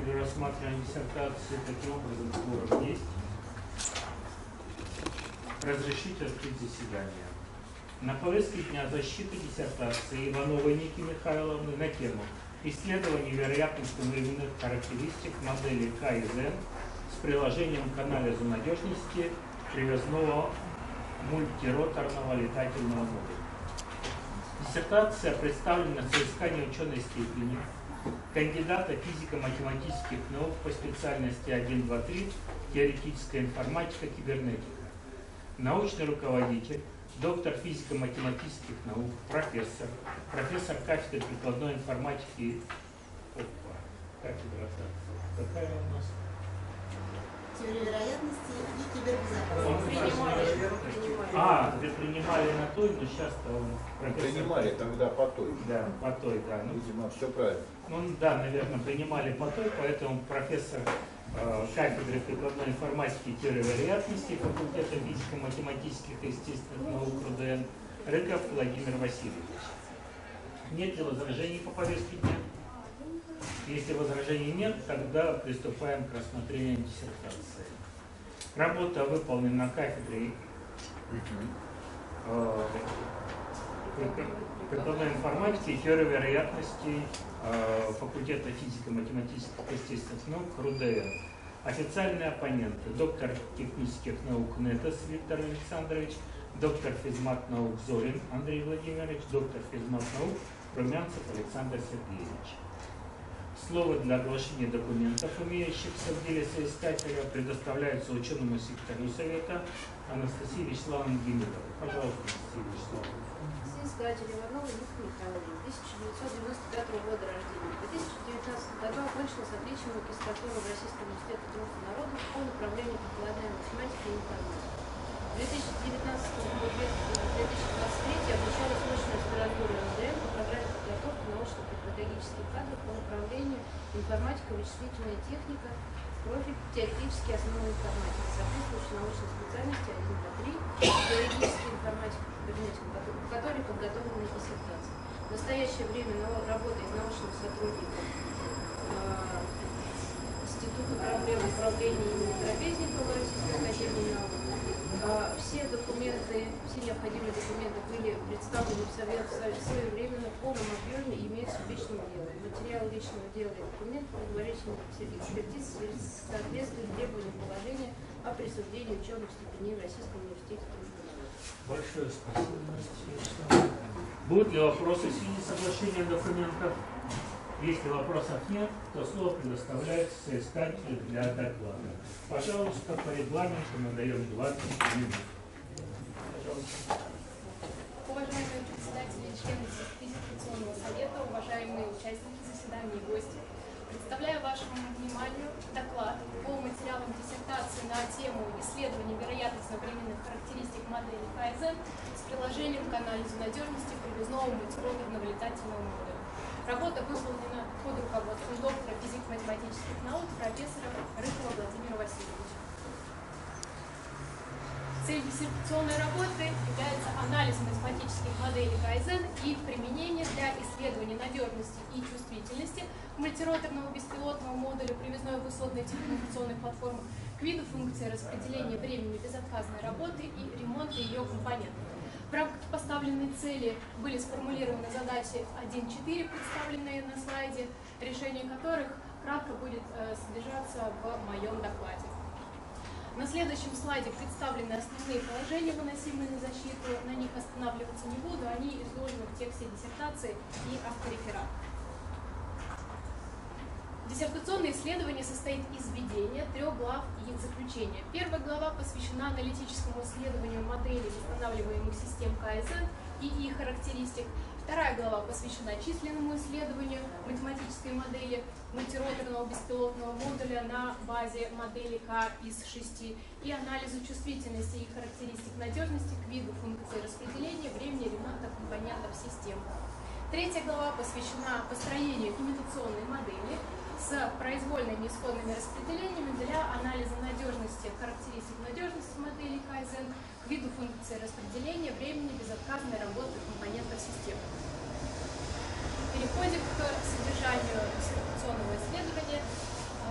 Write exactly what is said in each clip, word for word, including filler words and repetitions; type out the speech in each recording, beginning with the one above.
при рассматривании диссертации. Таким образом, кворум есть. Разрешите открыть заседание. На повестке дня защиты диссертации Ивановой Ники Михайловны на тему «Исследование вероятности временных характеристик модели К из Н с приложением к анализу надежности привязного мультироторного летательного модуля». Диссертация представлена в соискании ученой степени кандидата физико-математических наук по специальности один, два, три теоретическая информатика, кибернетика. Научный руководитель, доктор физико-математических наук, профессор, профессор кафедры прикладной информатики. Опа, кафедра какая у нас? Теория вероятности и кибербезопасности. Принимали. А, вы принимали на той, но сейчас-то он профессор. Принимали тогда по той. Да, по той, да. Ну, видимо, все правильно. Ну да, наверное, принимали по той, поэтому профессор э, кафедры прикладной информатики и теории вероятности факультета физико-математических и естественных наук РУДН Рыков Владимир Васильевич. Нет ли возражений по повестке дня? Если возражений нет, тогда приступаем к рассмотрению диссертации. Работа выполнена на кафедре э, прикладной информатики и теории вероятности э, факультета физико-математических и естественных наук РУДН. Официальные оппоненты: доктор технических наук Нетес Виктор Александрович, доктор физмат наук Зорин Андрей Владимирович, доктор физмат наук Румянцев Александр Сергеевич. Слово для оглашения документов, имеющихся в деле соискателя, предоставляется ученому секретарю Совета Анастасии Вячеславовне Демидовой. Пожалуйста, Анастасия Вячеславовна. Соискатель Ивановой Ники Михайловны, тысяча девятьсот девяносто пятого года рождения. В две тысячи девятнадцатом году окончила с отличием магистратуру в Российском университете Дружбы народов по направлению прикладная математика и информатика. В две тысячи девятнадцатом — две тысячи двадцать третьем обучалась в очной аспирантуре РУДН по программе подготовки научно-педагогических кадров по направлению информатика, вычислительная техника, профиль теоретические основы информатики, соответствующей научной специальности один, два, три, теоретическая информатика, кибернетика, по которой подготовлена диссертация. В настоящее время работает научным сотрудником Института проблем управления имени Трапезникова Российской академии наук. Все документы, все необходимые документы были представлены в Совет своевременно в полном объеме и имеются в личном деле. Материал личного дела и документы предварительной экспертизы соответствуют требованиям положения о присуждении ученых степеней в Российском университете Дружбы народов. Большое спасибо, Настя. Будут ли вопросы в связи с соглашением документов? Если вопросов нет, то слово предоставляется соискателю для доклада. Пожалуйста, по регламенту мы даем двадцать минут. Пожалуйста. Уважаемые председатели и члены диссертационного совета, уважаемые участники заседания и гости, представляю вашему вниманию доклад по материалам диссертации на тему исследования вероятностно-временных характеристик модели К из Н с приложением к анализу надежности привязного мультироторного летательного модуля. Работа выполнена под руководством доктора физико-математических наук, профессора Рыкова Владимира Васильевича. Цель диссертационной работы является анализ математических моделей К из Н и их применение для исследования надежности и чувствительности мультироторного беспилотного модуля привязной высотной телекоммуникационной платформы к виду функции распределения времени безотказной работы и ремонта ее компонентов. В рамках поставленной цели были сформулированы задачи один четыре, представленные на слайде, решение которых кратко будет э, содержаться в моем докладе. На следующем слайде представлены основные положения, выносимые на защиту. На них останавливаться не буду, они изложены в тексте диссертации и автореферата. Диссертационное исследование состоит из введения, трех глав и заключения. Первая глава посвящена аналитическому исследованию моделей восстанавливаемых систем К из Н и их характеристик. Вторая глава посвящена численному исследованию математической модели мультироторного беспилотного модуля на базе модели К из шести и анализу чувствительности и характеристик надежности к виду функции распределения времени ремонта компонентов системы. Третья глава посвящена построению имитационной модели с произвольными исходными распределениями для анализа надежности, характеристик надежности модели К из Н к виду функции распределения времени безотказной работы компонентов системы. Переходим к содержанию диссертационного исследования.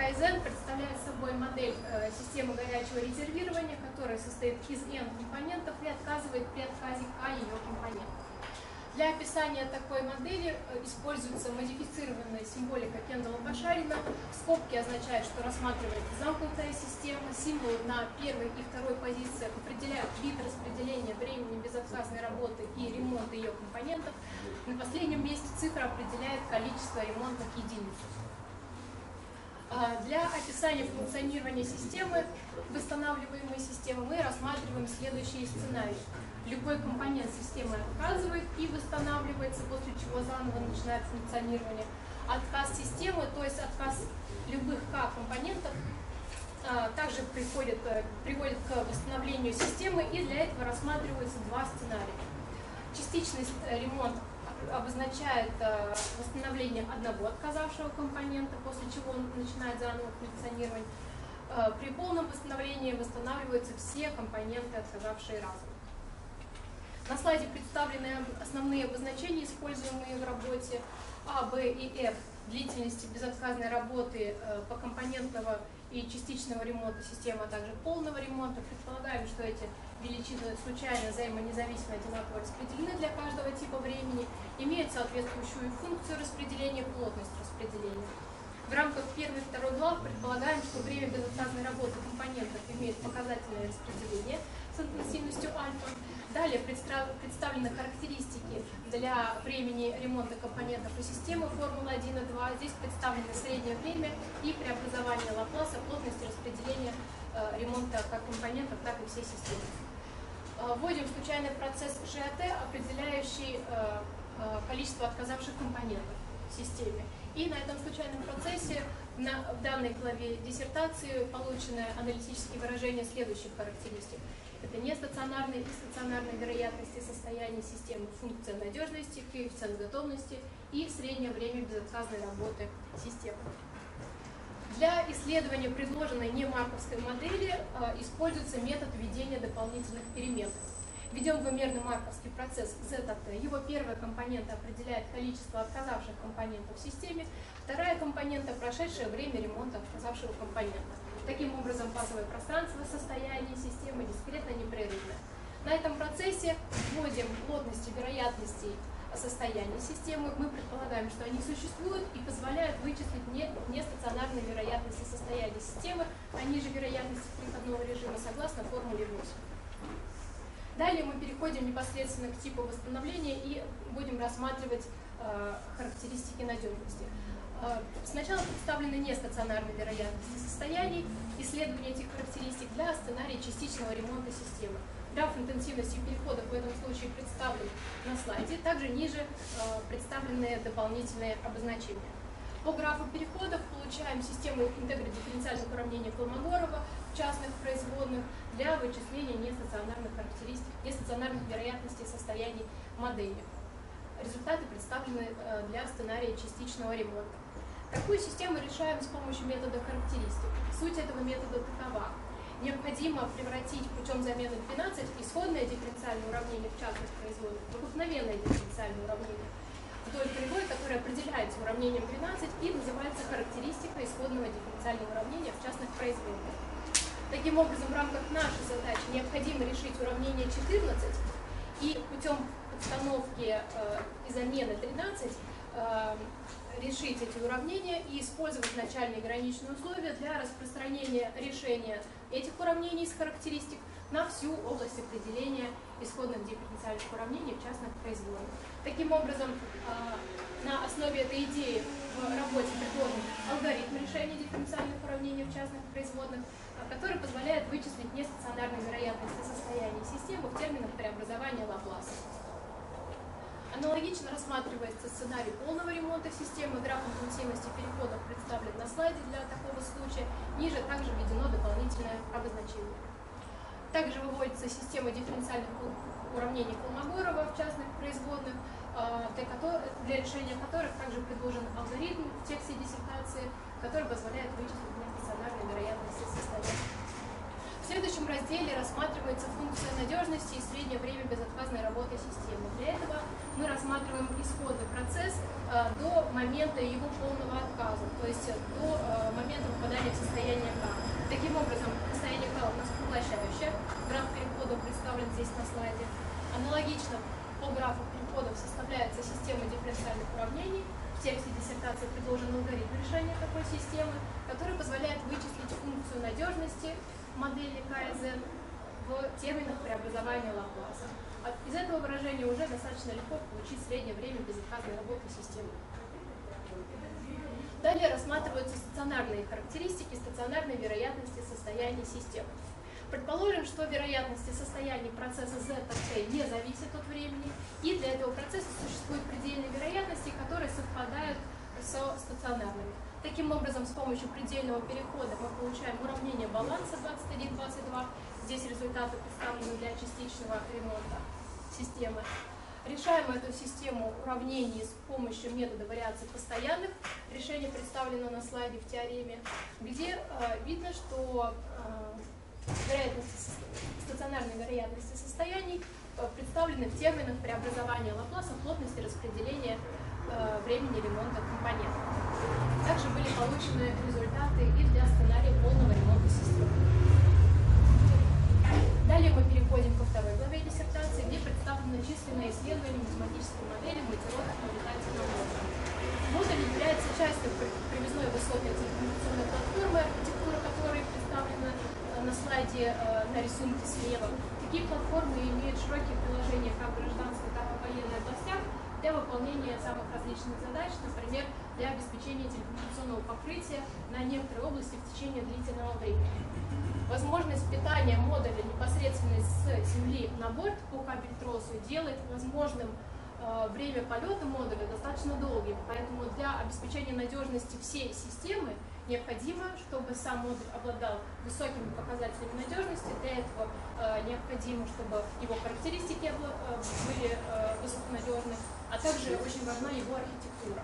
Kaizen представляет собой модель э, системы горячего резервирования, которая состоит из N компонентов и отказывает при отказе K ее компонентов. Для описания такой модели используется модифицированная символика Кендалла-Бошарина. Скобки означают, что рассматривается замкнутая система. Символы на первой и второй позициях определяют вид распределения времени безотказной работы и ремонта ее компонентов. На последнем месте цифра определяет количество ремонтных единиц. Для описания функционирования системы, восстанавливаемой системы, мы рассматриваем следующие сценарии. Любой компонент системы отказывает и восстанавливается, после чего заново начинает функционирование. Отказ системы, то есть отказ любых К компонентов, также приходит, приводит к восстановлению системы, и для этого рассматриваются два сценария. Частичный ремонт обозначает восстановление одного отказавшего компонента, после чего он начинает заново функционировать. При полном восстановлении восстанавливаются все компоненты, отказавшие разом. На слайде представлены основные обозначения, используемые в работе А, Б и Ф длительности безотказной работы по компонентного и частичного ремонта системы, а также полного ремонта. Предполагаем, что эти величины случайно, взаимонезависимо, одинаково распределены для каждого типа времени, имеют соответствующую функцию распределения, плотность распределения. В рамках первой и второй глав предполагаем, что время безотказной работы компонентов имеет показательное распределение с интенсивностью альфа. Далее представлены характеристики для времени ремонта компонентов и системы формулы один и два. Здесь представлено среднее время и преобразование Лапласа плотности распределения э, ремонта как компонентов, так и всей системы. Э, вводим случайный процесс Ж А Т, определяющий э, э, количество отказавших компонентов в системе. И на этом случайном процессе на, в данной главе диссертации получены аналитические выражения следующих характеристик. Это нестационарные и стационарные вероятности состояния системы, функция надежности, коэффициент готовности и среднее время безотказной работы системы. Для исследования предложенной немарковской модели э, используется метод введения дополнительных переменных. Введем двумерный марковский процесс зета тэ. Его первая компонента определяет количество отказавших компонентов в системе, вторая компонента – прошедшее время ремонта отказавшего компонента. Таким образом, базовое пространство состояния системы дискретно непрерывное. На этом процессе вводим плотности вероятностей состояния системы. Мы предполагаем, что они существуют и позволяют вычислить нестационарные вероятности состояния системы, а ниже вероятности переходного режима согласно формуле восемь. Далее мы переходим непосредственно к типу восстановления и будем рассматривать э, характеристики надежности. Э, сначала представлены нестационарные вероятности состояний, исследование этих характеристик для сценария частичного ремонта системы. Граф интенсивности переходов в этом случае представлен на слайде, также ниже э, представлены дополнительные обозначения. По графу переходов получаем систему интегродифференциальных уравнений Колмогорова в частных производных для вычисления нестационарных характеристик, нестационарных вероятностей состояний модели. Результаты представлены для сценария частичного ремонта. Такую систему решаем с помощью метода характеристик. Суть этого метода такова. Необходимо превратить путем замены двенадцать исходное дифференциальное уравнение в частных производных в обыкновенное дифференциальное уравнение вдоль кривой, которая определяется уравнением двенадцать и называется характеристика исходного дифференциального уравнения в частных производных. Таким образом, в рамках нашей задачи необходимо решить уравнение четырнадцать и путем подстановки э, и замены тринадцать э, решить эти уравнения и использовать начальные граничные условия для распространения решения этих уравнений из характеристик на всю область определения исходных дифференциальных уравнений в частных производных. Таким образом, на основе этой идеи в работе предложен алгоритм решения дифференциальных уравнений в частных производных, который позволяет вычислить нестационарные вероятности состояния системы в терминах преобразования Лапласа. Аналогично рассматривается сценарий полного ремонта системы. Граф интенсивности переходов представлен на слайде для такого случая. Ниже также введено дополнительное обозначение. Также выводится система дифференциальных уравнений Колмогорова в частных производных, для, которых, для решения которых также предложен алгоритм в тексте диссертации, который позволяет вычислить нестационарные вероятности состояния. В следующем разделе рассматривается функция надежности и среднее время безотказной работы системы. Для этого мы рассматриваем исходный процесс до момента его полного отказа, то есть до момента момента попадания в состояние К. Таким образом, состояние К у нас поглощающее. Граф переходов представлен здесь на слайде. Аналогично по графу переходов составляется система дифференциальных уравнений. В тексте диссертации предложен алгоритм решения такой системы, который позволяет вычислить функцию надежности модели К из N в терминах преобразования Лапласа. Из этого выражения уже достаточно легко получить среднее время безотказной работы системы. Далее рассматриваются стационарные характеристики стационарной вероятности состояний системы. Предположим, что вероятности состояний процесса Z от T не зависят от времени, и для этого процесса существуют предельные вероятности, которые совпадают со стационарными. Таким образом, с помощью предельного перехода мы получаем уравнение баланса двадцать один двадцать два. Здесь результаты представлены для частичного ремонта системы. Решаем эту систему уравнений с помощью метода вариации постоянных. Решение представлено на слайде в теореме, где э, видно, что э, вероятности, стационарные вероятности состояний э, представлены в терминах преобразования Лапласа плотности распределения э, времени ремонта компонентов. Также были получены результаты и для сценария полного ремонта системы. Далее мы переходим ко второй главе диссертации, где представлено численное исследование математической модели мультиродных наблюдательного модуля. Модуль является частью привязной высокой телекоммуникационной платформы, архитектура которой представлена на слайде на рисунке слева. Такие платформы имеют широкие приложения как в гражданской, так и в военной областях для выполнения самых различных задач, например, для обеспечения телекоммуникационного покрытия на некоторые области в течение длительного времени. Возможность питания модуля непосредственно с Земли на борт по кабель-тросу делает возможным э, время полета модуля достаточно долгим, поэтому для обеспечения надежности всей системы необходимо, чтобы сам модуль обладал высокими показателями надежности. Для этого э, необходимо, чтобы его характеристики э, были э, высоконадежны, а также очень важна его архитектура.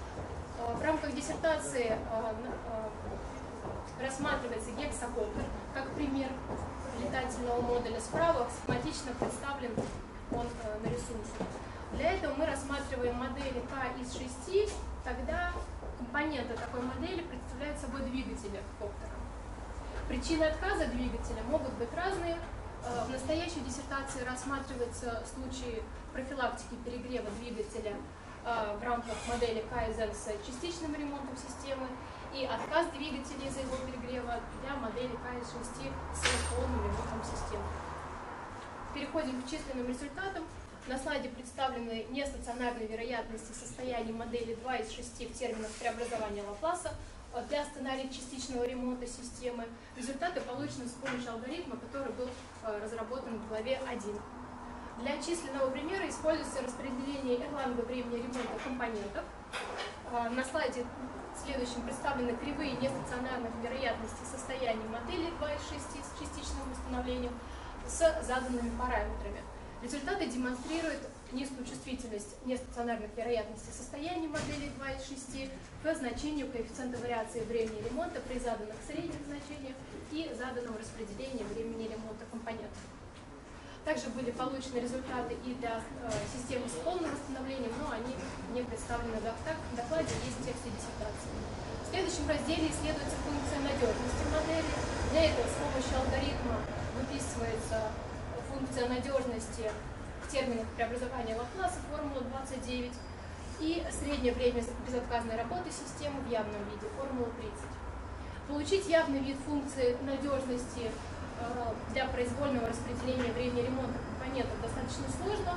Э, в рамках диссертации э, э, рассматривается гексакоптер как пример летательного модуля. Справа схематично представлен он э, на рисунке. Для этого мы рассматриваем модели К из шести, тогда компоненты такой модели представляют собой двигатели коптера. Причины отказа двигателя могут быть разные. Э, в настоящей диссертации рассматриваются случаи профилактики перегрева двигателя э, в рамках модели К из N с частичным ремонтом системы, и отказ двигателя из-за его перегрева для модели К из шести с полным ремонтом системы. Переходим к численным результатам. На слайде представлены нестационарные вероятности состояний модели два из шести в терминах преобразования Лапласа для сценария частичного ремонта системы. Результаты получены с помощью алгоритма, который был разработан в главе один. Для численного примера используется распределение Эрланга времени ремонта компонентов. На слайде следующем представлены кривые нестационарных вероятностей состояний модели два из шести с частичным восстановлением с заданными параметрами. Результаты демонстрируют низкую чувствительность нестационарных вероятностей состояний модели два из шести к значению коэффициента вариации времени ремонта при заданных средних значениях и заданном распределении времени ремонта компонентов. Также были получены результаты и для э, системы с полным восстановлением, но они не представлены в докладе, есть в тексте диссертации. В следующем разделе исследуется функция надежности модели. Для этого с помощью алгоритма выписывается функция надежности в терминах преобразования Лапласа, формула двадцать девять, и среднее время безотказной работы системы в явном виде, формула тридцать. Получить явный вид функции надежности для произвольного распределения времени ремонта компонентов достаточно сложно.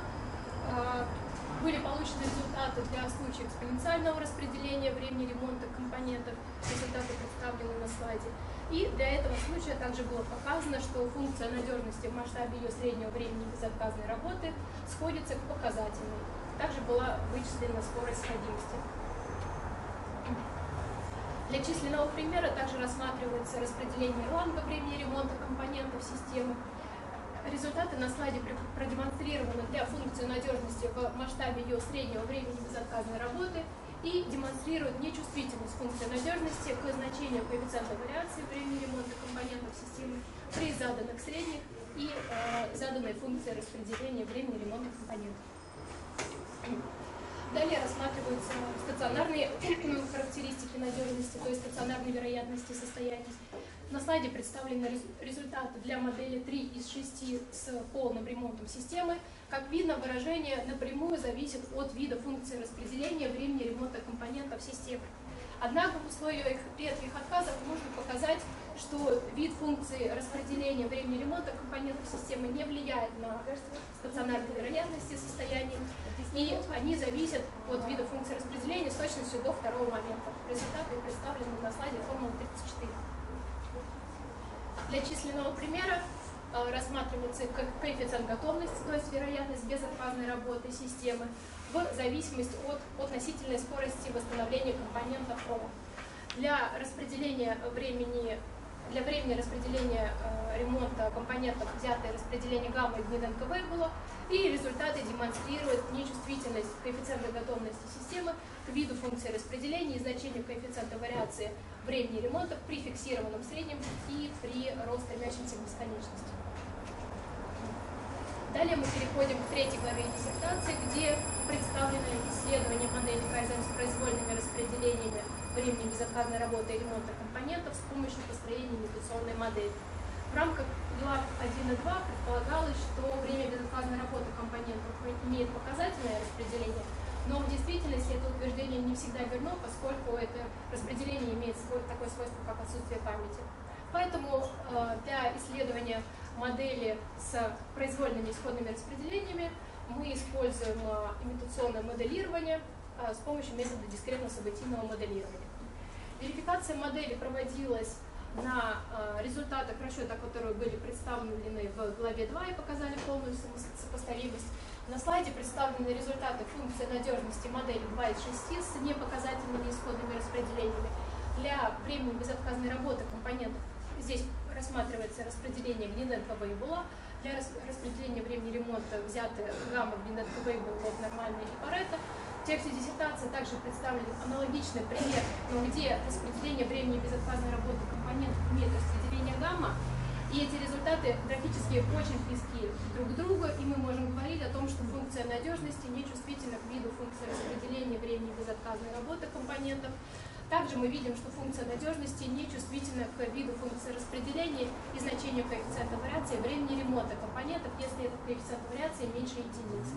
Были получены результаты для случая экспоненциального распределения времени ремонта компонентов. Результаты представлены на слайде. И для этого случая также было показано, что функция надежности в масштабе ее среднего времени безотказной работы сходится к показательной. Также была вычислена скорость сходимости. Для численного примера также рассматривается распределение Эрланга времени ремонта компонентов системы. Результаты на слайде продемонстрированы для функции надежности в масштабе ее среднего времени безотказной работы и демонстрируют нечувствительность функции надежности к значению коэффициента вариации времени ремонта компонентов системы при заданных средних и э, заданной функции распределения времени ремонта компонентов. Далее рассматриваются стационарные характеристики надежности, то есть стационарной вероятности состояний. На слайде представлены результаты для модели три из шести с полным ремонтом системы. Как видно, выражение напрямую зависит от вида функции распределения времени ремонта компонентов системы. Однако в условиях редких отказов можно показать, что вид функции распределения времени ремонта компонентов системы не влияет на стационарные вероятности состояний, и они зависят от вида функции распределения с точностью до второго момента. Результаты представлены на слайде формулы тридцать четыре. Для численного примера э, рассматривается коэффициент готовности, то есть вероятность безотказной работы системы, в зависимости от относительной скорости восстановления компонентов РОМ. Для распределения времени, для времени распределения э, ремонта компонентов взятое распределение гамма и Гниденко было, и результаты демонстрируют нечувствительность коэффициента готовности системы к виду функции распределения и значению коэффициента вариации времени ремонта при фиксированном среднем и при ростремящемся к бесконечности. Далее мы переходим к третьей главе диссертации, где представлены исследования модели Кайзен с произвольными распределениями времени безотказной работы и ремонта компонентов с помощью построения имитационной модели. В рамках глав один и два предполагалось, что время безотказной работы компонентов имеет показательное распределение, но в действительности это утверждение не всегда верно, поскольку это распределение имеет такое свойство, как отсутствие памяти. Поэтому э, для исследования модели с произвольными исходными распределениями мы используем э, имитационное моделирование э, с помощью метода дискретно-событийного моделирования. Верификация модели проводилась на э, результатах расчета, которые были представлены в главе два и показали полную сопоставимость. На слайде представлены результаты функции надежности модели два из шести с непоказательными исходными распределениями. Для времени безотказной работы компонентов здесь рассматривается распределение Гниденко-Вейбула. Для распределения времени ремонта взяты гамма Гниденко-Вейбул, лог нормальный и Паретто. В тексте диссертации также представлен аналогичный пример, но где распределение времени безотказной работы компонентов имеет распределение гамма. И эти результаты графически очень близки друг к другу, и мы можем говорить о том, что функция надежности не чувствительна к виду функции распределения времени безотказной работы компонентов. Также мы видим, что функция надежности не чувствительна к виду функции распределения и значению коэффициента вариации времени ремонта компонентов, если этот коэффициент вариации меньше единицы.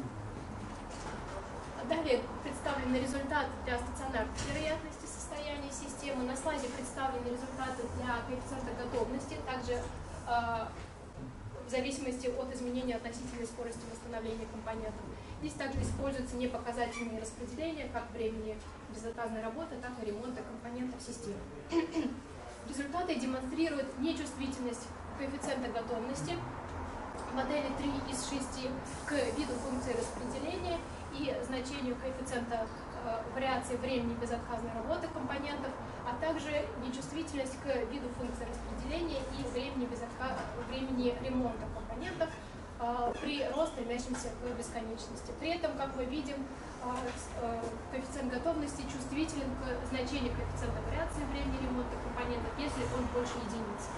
Далее представлены результаты для стационарной вероятности состояния системы. На слайде представлены результаты для коэффициента готовности, также э, в зависимости от изменения относительной скорости восстановления компонентов. Здесь также используются непоказательные распределения как времени безотказной работы, так и ремонта компонентов системы. Результаты демонстрируют нечувствительность коэффициента готовности модели три из шести к виду функции распределения и значению коэффициента э, вариации времени безотказной работы компонентов, а также нечувствительность к виду функции распределения и времени, безотка... времени ремонта компонентов э, при рост стремящемся к бесконечности. При этом, как мы видим, э, э, коэффициент готовности чувствителен к значению коэффициента вариации времени ремонта компонентов, если он больше единицы.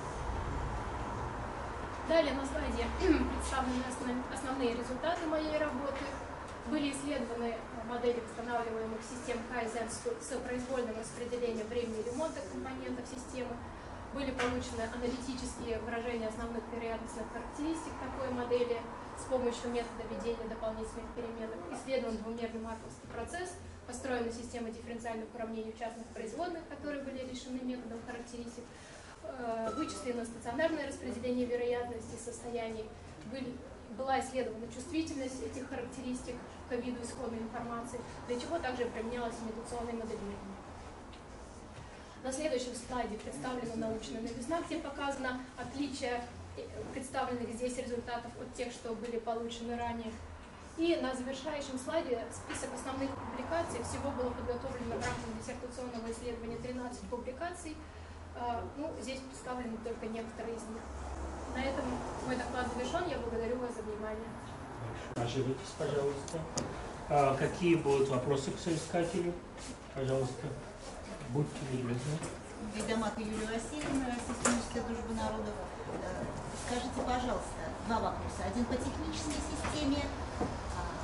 Далее на слайде представлены основные результаты моей работы. Были исследованы модели восстанавливаемых систем Кайзен с произвольным распределением времени ремонта компонентов системы. Были получены аналитические выражения основных вероятностных характеристик такой модели с помощью метода введения дополнительных переменных. Исследован двумерный марковский процесс, построена система дифференциальных уравнений в частных производных, которые были решены методом характеристик. Вычислено стационарное распределение вероятности состояний. Были Была исследована чувствительность этих характеристик к виду исходной информации, для чего также применялось имитационное моделирование. На следующем слайде представлена научная новизна, где показано отличие представленных здесь результатов от тех, что были получены ранее. И на завершающем слайде список основных публикаций. Всего было подготовлено в рамках диссертационного исследования тринадцать публикаций. Ну, здесь представлены только некоторые из них. На этом мой доклад завершен. Я благодарю вас за внимание. Оживитесь, пожалуйста. А какие будут вопросы к соискателю? Пожалуйста, будьте любезны. Гайдамак Юлия Васильевна, Системическая дружба народов. Скажите, пожалуйста, два вопроса. Один по технической системе.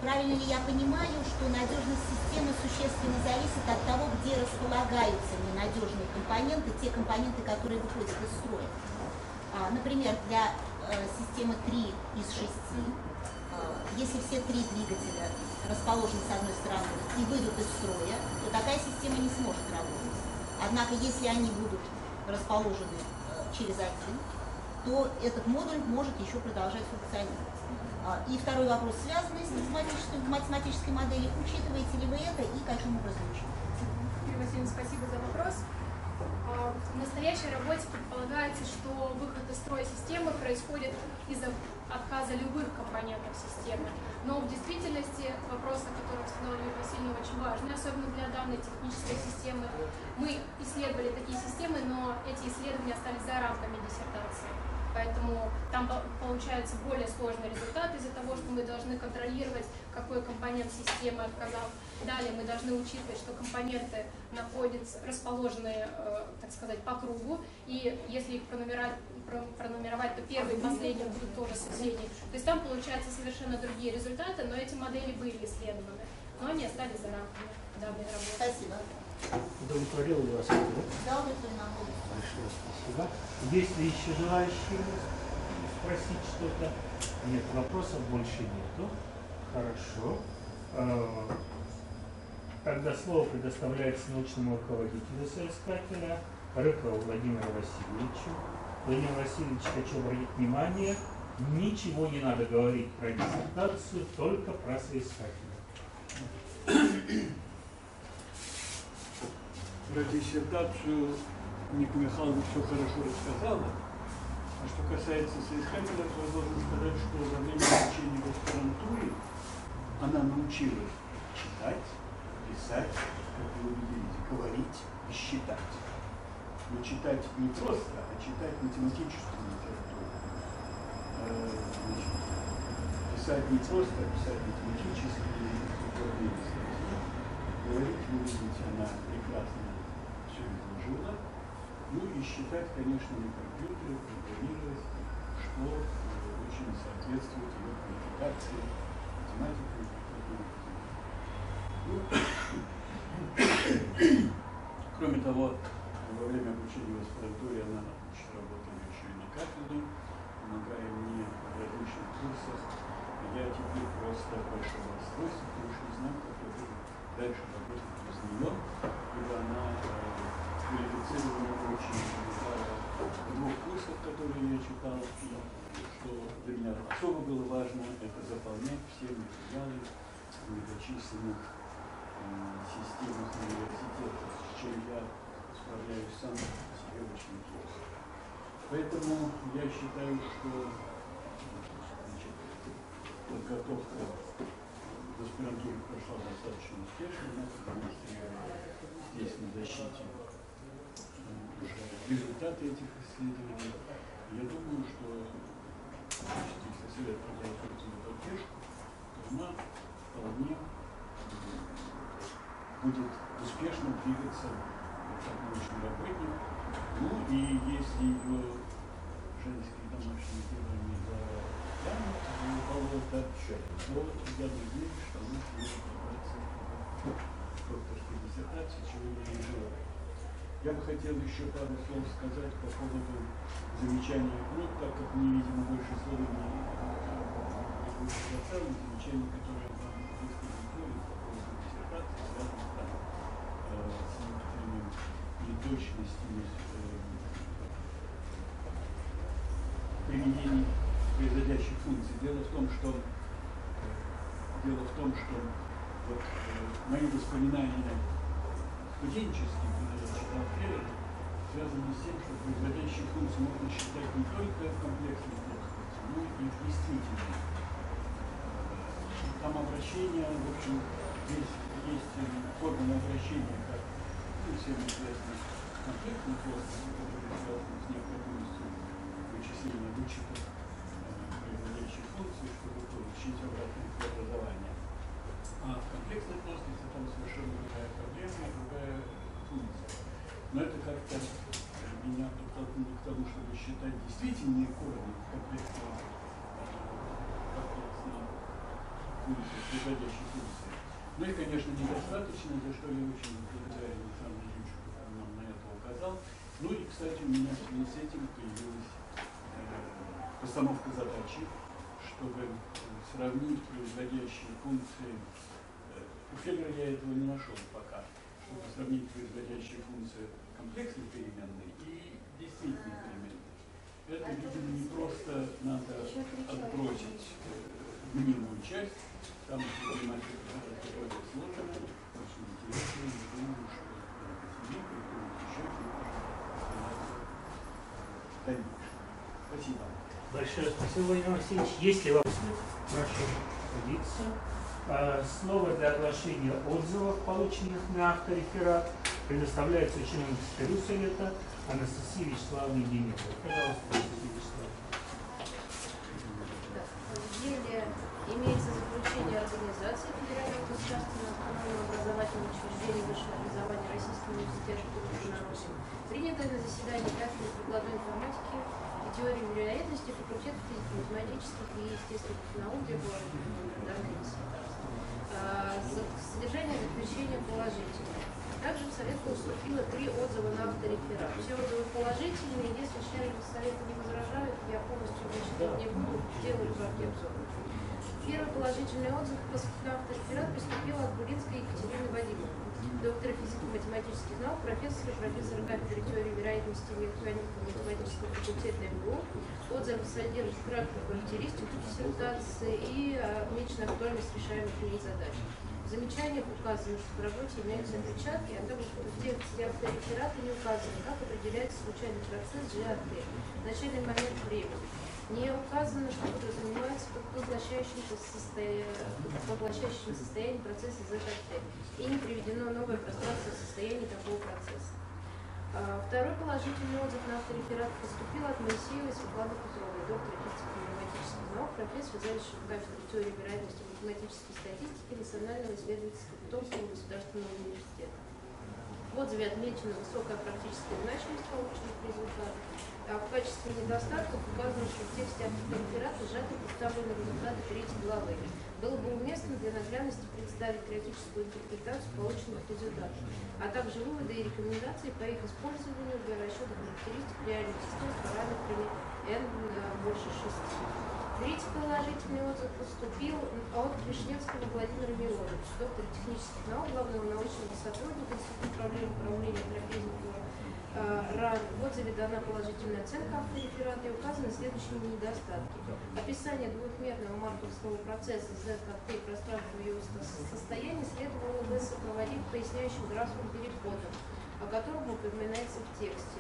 правильно ли я понимаю, что надежность системы существенно зависит от того, где располагаются ненадежные компоненты, те компоненты, которые выходят из строя. А, например, для э, системы три из шести, э, если все три двигателя расположены с одной стороны и выйдут из строя, то такая система не сможет работать. Однако, если они будут расположены э, через один, то этот модуль может еще продолжать функционировать. И второй вопрос, связанный с математической, математической моделью. Учитываете ли вы это и каким образом учитываете? Юлия Васильевна, спасибо за вопрос. В настоящей работе предполагается, что выход из строя системы происходит из-за отказа любых компонентов системы. Но в действительности вопрос, о котором сказала Юлия Васильевна, очень важный, особенно для данной технической системы. Мы исследовали такие системы, но эти исследования остались за рамками диссертации. Поэтому там получается более сложный результат из-за того, что мы должны контролировать, какой компонент системы отказал. Далее мы должны учитывать, что компоненты находятся, расположены, э, так сказать, по кругу. И если их пронумеровать, пронумеровать, то первый и последний будут тоже соседние. То есть там получаются совершенно другие результаты, но эти модели были исследованы. Но они остались за рамками данной работы. Спасибо. Удовлетворил ли вас ответ? Да, удовлетворена. Большое спасибо. Есть ли еще желающие спросить что-то? Нет, вопросов больше нету. Хорошо. Тогда слово предоставляется научному руководителю соискателя Рыкову Владимиру Васильевичу. Владимир Васильевич, хочу обратить внимание, ничего не надо говорить про диссертацию, только про соискателя. Про диссертацию Ника Михайловна все хорошо рассказала. А что касается соискателя, то я должен сказать, что во время обучения в аспирантуре она научилась читать, писать, как вы видите, говорить и считать. Но читать не просто, а читать математическую литературу. Значит, писать не просто, а писать математические литературные статьи. Говорить, вы видите, она прекрасно все изложила. Ну и считать, конечно, на компьютере, программировать, что очень соответствует ее квалификации математики. Ну, кроме того, во время обучения в аспирантуре она работала еще и на кафедре, помогая мне в различных курсах. Я теперь просто большой расстройство, потому что не знаю, как я буду дальше работать без нее, ибо она квалифицирована очень в двух курсах, которые я читал, и что для меня особо было важно, это заполнять все материалы в многочисленных э, системах университетов, с чем я справляюсь сам по себе очень плохо. Поэтому я считаю, что значит, подготовка в аспирантуре прошла достаточно успешно, потому что я здесь на защите уже результаты этих исследований. Я думаю, что значит, если совет проголосует за поддержку, то она вполне будет успешно двигаться как научный работник. Ну и если ее женские домашние делания затянут до кого-то, то я надеюсь, что она сможет добраться к докторской диссертации, чего я не желаю. Я бы хотел еще пару слов сказать по поводу замечания, ну, так как мне, видимо, больше слова не больше хватало, замечания, которые вам высказали по поводу диссертации, связаны там э, с некоторыми неточностями э, применений производящих функций. Дело в том, что э, дело в том, что вот, э, мои воспоминания студенческие, когда я читал Феррера, связаны с тем, что производящие функции можно считать не только комплексной функцией, но и действительно. Там обращение, в общем, здесь есть форма обращения, как ну, всем известно, комплексной плоскости, которые связаны с необходимостью вычисления вычетов э, производящих функций, чтобы получить обратное преобразование. А в комплексной плоскости там совершенно другая проблема и другая функция. Но это как-то меня подтолкнуло к тому, чтобы считать действительные корни комплексной, комплексной функции, производящие функции. Ну и, конечно, недостаточно, за что я очень благодарен Александру Ильичу, который нам на это указал. Ну и, кстати, у меня в связи с этим появилась э, постановка задачи, чтобы э, сравнить производящие функции. Э, у Федора я этого не нашел пока, чтобы сравнить производящие функции комплексной переменной и действительной переменной. Это, видимо, не просто надо отбросить э, мнимую часть, там математика более сложная, очень интересная, я думаю, что Сибирь придумать еще в дальнейшем. Спасибо. Большое спасибо, Владимир Васильевич. Если вопросы, прошу садиться. А, Слово для оглашения отзывов, полученных на автореферат, предоставляется членам Совета Анастасии Вячеславовне Демидовой. Пожалуйста, Анастасия Вячеславовна. В деле имеется заключение организации Федерального государственного автономного образовательного учреждения высшего образования Российского университета Дружбы. Принятое на заседании кафедры прикладной информатики и теории вероятности факультета физико-математических и естественных наук Содержание заключения положительное. Также в Совет поступило три отзыва на автореферат. Все отзывы положительные. Если члены Совета не возражают, я полностью зачитывать не буду, делаю короткий обзор. Первый положительный отзыв на автореферат поступил от Булинской Екатерины Вадимовны, доктора физико-математических наук, профессора, профессора кафедры теории вероятности и механико-математического факультета эм гэ у. Отзыв содержит краткую характеристику диссертации и отмечена актуальность решаемых в ней задач. В замечаниях указано, что в работе имеются отпечатки, а также что в тексте автореферата не указано, как определяется случайный процесс джи ар тэ, начальный момент времени. Не указано, что подразумевается под поглощающим состоянием, состоянием процесса зет эр тэ, и не приведено новое пространство состояния такого процесса. Второй положительный отзыв на автореферат поступил от Моисеевой Светланы Петровой, доктора физико-математических наук, профессора, заведующего кафедрой теории вероятности математической статистики Национального исследовательского Томского государственного университета. В отзыве отмечена высокая практическая значимость полученных результатов, а в качестве недостатков указано, что в тексте автореферата сжаты представлены результаты третьей главы. Было бы уместно для наглядности представить теоретическую интерпретацию полученных результатов, а также выводы и рекомендации по их использованию для расчета характеристик реальных систем с параметрами n больше шести. Третий положительный отзыв поступил от Вишневского Владимира Мироновича, доктора технических наук, главного научного сотрудника Института управления управления трапезникова РАН. В отзыве дана положительная оценка автореферата и указаны следующие недостатки. Описание двухмерного марковского процесса зет эр тэ и пространства его состояния следовало бы сопроводить поясняющим графом переходом, о котором упоминается в тексте.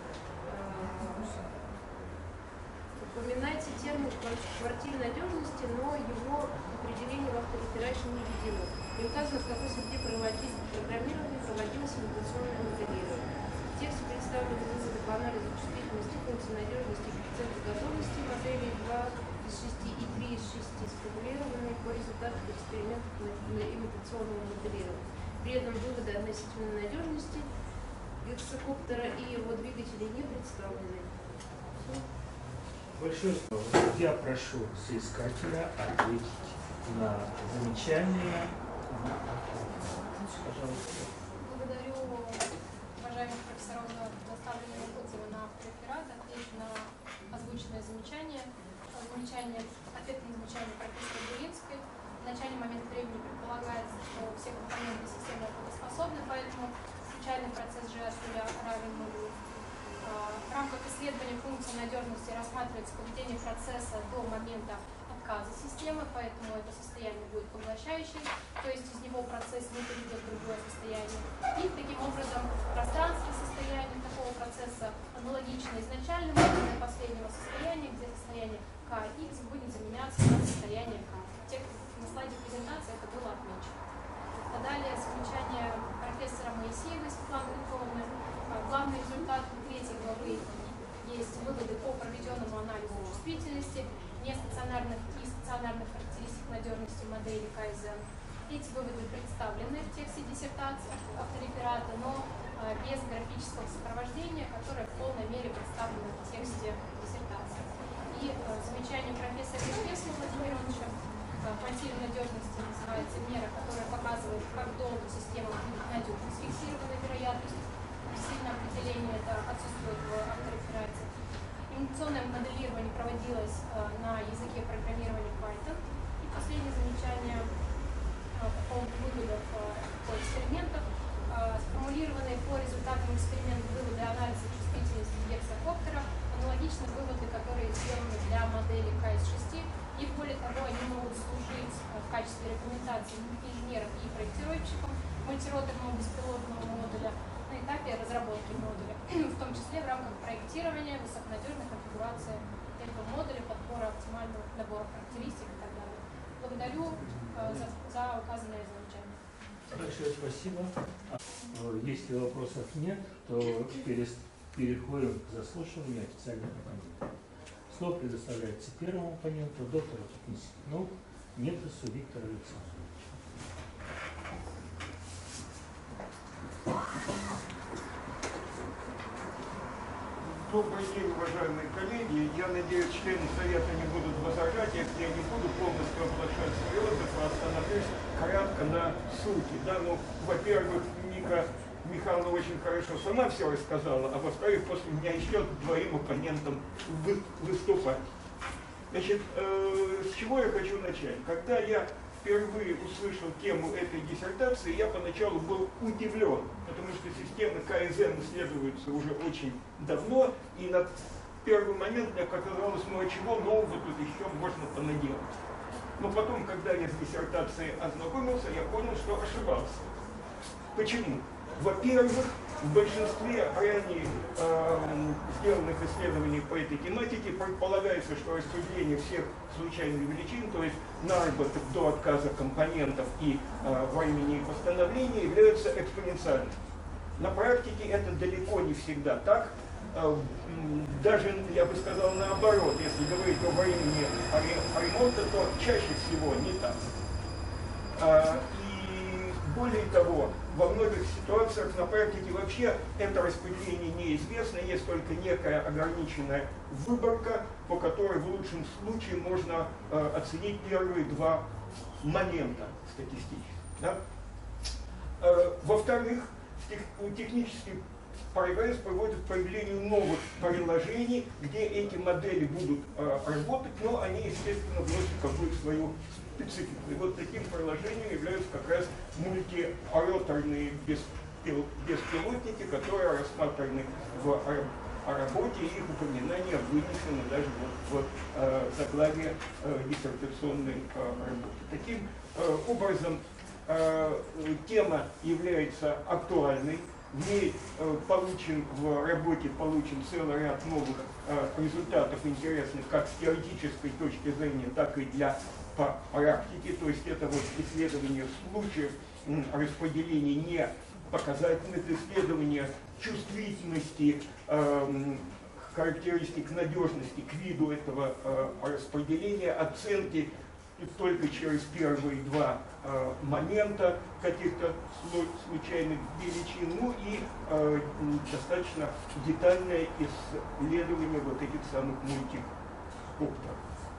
Упоминается термин квартиры надежности, но его определение в автореферате не введено. Не указано, в какой среде программирования проводилось имитационное моделирование. В тексте представлены выводы по анализу чувствительности, функции надежности и коэффициента готовности моделей два из шести и три из шести, сформулированные по результатам экспериментов имитационного моделирования. При этом выводы относительно надежности гексакоптера и его двигателей не представлены. Большое спасибо. Я прошу соискателя ответить на замечания. Пожалуйста. Благодарю уважаемых профессоров за доставленные отзывы на автореферат, отвечу на озвученное замечание. Замечание, ответ на замечание профессора Буринской. В начальный момент времени предполагается, что все компоненты системы работоспособны, поэтому случайный процесс джи ар тэ равен нулю. В рамках исследования функции надежности рассматривается поведение процесса до момента отказа системы, поэтому это состояние будет поглощающим, то есть из него процесс не перейдет в другое состояние. И таким образом пространство состояния такого процесса аналогично изначальному для последнего состояния, где состояние ка икс будет заменяться на состояние к. На слайде презентации это было отмечено. А далее замечание профессора Моисеевой Светланы Петровны. Главный результат третьей главы есть выводы по проведенному анализу чувствительности, нестационарных и стационарных характеристик надежности модели ка эс эн. Эти выводы представлены в тексте диссертации автореферата, но без графического сопровождения, которое в полной мере представлено в тексте диссертации. И замечание профессора Вишневского Владимира Ивановича. массивной надежности называется мера, которая показывает, как долго система будет надежно с фиксированной вероятностью. Сильное определение это отсутствует в автореферате. Имитационное моделирование проводилось на языке программирования Python. И последнее замечание по поводу выводов по экспериментам. Сформулированные по результатам эксперимента выводы анализа чувствительности гексакоптера аналогичны выводы, которые сделаны для модели ка эс шесть, и более того, они могут служить в качестве рекомендаций инженерам и проектировщикам мультироторного беспилотного модуля на этапе разработки модуля, в том числе в рамках проектирования, высоконадежной конфигурации этого модуля, подбора оптимального набора характеристик и так далее. Благодарю э, за, за указанное замечание. Большое спасибо. Если вопросов нет, то переходим к заслушиванию официальных оппонентов. Слово предоставляется первому оппоненту, доктору технических наук Метросу Виктору Александровичу. Добрый день, уважаемые коллеги. Я надеюсь, члены Совета не будут возражать, если я не буду полностью оглашать свой отзыв, а остановлюсь кратко на сути. Да? Ну, во-первых, Ника Михайловна очень хорошо сама все рассказала, а во-вторых, после меня еще двоим оппонентам вы, выступать. Значит, э, с чего я хочу начать? Когда я впервые услышал тему этой диссертации, я поначалу был удивлен, потому что системы ка эс эм исследуются уже очень давно, и на первый момент мне показалось, ну а чего нового тут еще можно понаделать. Но потом, когда я с диссертацией ознакомился, я понял, что ошибался. Почему? Во-первых, в большинстве ранее э, сделанных исследований по этой тематике предполагается, что распределение всех случайных величин, то есть наработок до отказа компонентов и э, времени их восстановления, являются экспоненциальными. На практике это далеко не всегда так. Э, даже, я бы сказал, наоборот, если говорить о времени ремонта, то чаще всего не так. Э, и более того, во многих ситуациях на практике вообще это распределение неизвестно, есть только некая ограниченная выборка, по которой в лучшем случае можно э, оценить первые два момента статистически. Да? Э, во-вторых, тех, технический прогресс приводит к появлению новых приложений, где эти модели будут э, работать, но они, естественно, вносят какую-то свою специфику. И вот таким приложением являются как раз мультироторные беспил, беспилотники, которые рассматриваны в о работе, и их упоминания вынесены даже вот в э, заглавие э, диссертационной э, работы. Таким э, образом, э, тема является актуальной. В ней э, получен, в работе получен целый ряд новых э, результатов интересных как с теоретической точки зрения, так и для практики. То есть это вот исследование случаев м, распределения не показательных, исследования чувствительности, э, характеристик надежности к виду этого э, распределения, оценки только через первые два э, момента каких-то случайных величин, ну и э, достаточно детальное исследование вот этих самых мультикоптеров.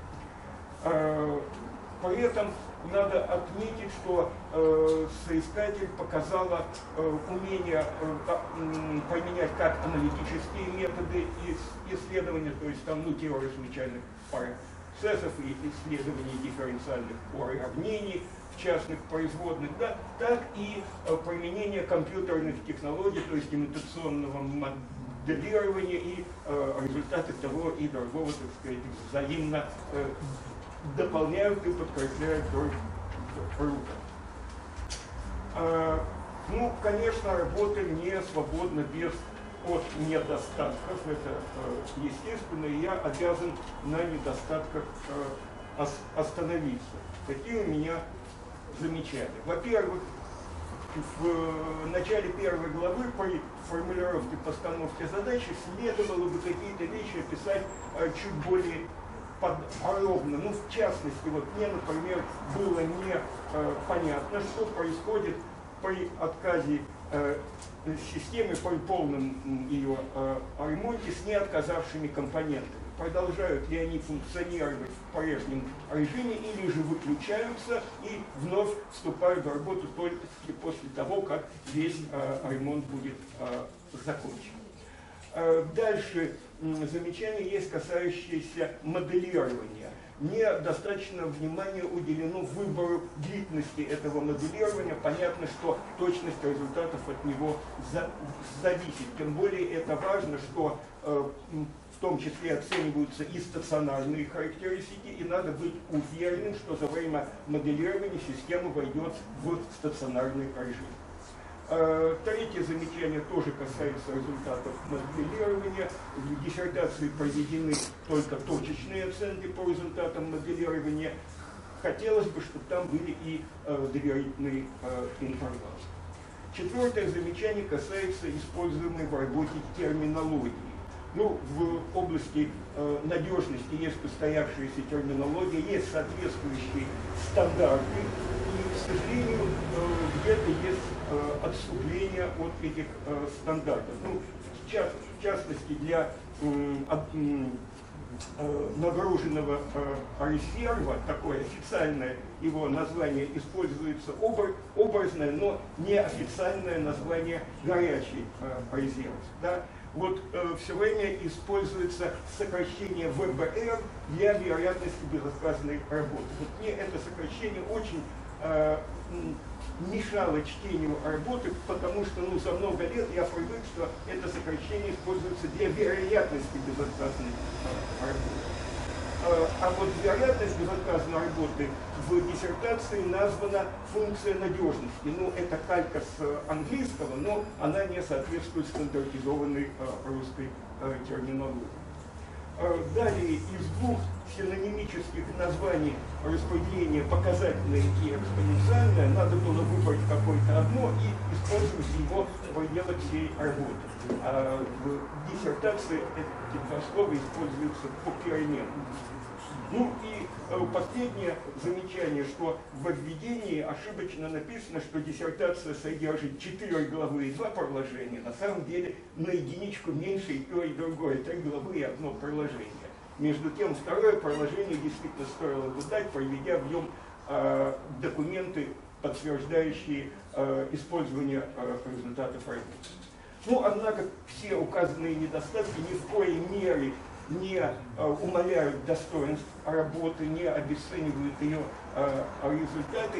Э, при этом надо отметить, что э, соискатель показала э, умение э, э, применять как аналитические методы исследования, то есть там ну, теория случайных процессов и исследования дифференциальных уравнений в частных производных, да, так и э, применение компьютерных технологий, то есть имитационного моделирования, и э, результаты того и другого, так сказать, взаимно э, дополняют и подкрепляют друг друга. А, ну, конечно, работа не свободна без от недостатков, это э, естественно, и я обязан на недостатках э, ос остановиться. Какие у меня замечания? Во-первых, в начале первой главы при формулировке постановки задачи следовало бы какие-то вещи описать э, чуть более подробно. Ну, в частности, вот мне, например, было не э, понятно, что происходит при отказе э, системы, при полном ее э, ремонте с неотказавшими компонентами. продолжают ли они функционировать в прежнем режиме или же выключаются и вновь вступают в работу только после того, как весь э, ремонт будет э, закончен. Э, дальше э, замечание есть, касающееся моделирования. Недостаточно внимания уделено выбору длительности этого моделирования. Понятно, что точность результатов от него за, зависит. Тем более это важно, что э, в том числе оцениваются и стационарные характеристики, и надо быть уверенным, что за время моделирования система войдет в стационарный режим. Э, третье замечание тоже касается результатов моделирования. В диссертации проведены только точечные оценки по результатам моделирования. Хотелось бы, чтобы там были и э, доверительные э, интервалы. Четвертое замечание касается используемой в работе терминологии. Ну, в области э, надежности есть устоявшаяся терминология, есть соответствующие стандарты, и, к сожалению, э, где-то есть э, отступление от этих э, стандартов. Ну, в, ча в частности, для э, от, э, нагруженного э, резерва, такое официальное его название, используется обр образное, но неофициальное название горячий э, резерв. Да? Вот э, все время используется сокращение вэ бэ эр для вероятности безотказной работы. Вот мне это сокращение очень э, мешало чтению работы, потому что ну, за много лет я привык, что это сокращение используется для вероятности безотказной э, работы. Э, а вот вероятность безотказной работы в диссертации названа функция надежности. Ну, это калька с английского, но она не соответствует стандартизованной э, русской э, терминологии. Э, далее из двух синонимических названий распределения показательное и экспоненциальное надо было выбрать какое-то одно и использовать его в пределах всей работы. А в диссертации эти два слова используются попеременно. Ну и э, последнее замечание, что в введении ошибочно написано, что диссертация содержит четыре главы и два приложения. На самом деле на единичку меньше и то, и другое. Три главы и одно приложение. Между тем, второе приложение действительно стоило бы дать, проведя в нем э, документы, подтверждающие э, использование э, результатов работы. Ну, однако, все указанные недостатки ни в коей мере не э, умаляют достоинств работы, не обесценивают ее э, результаты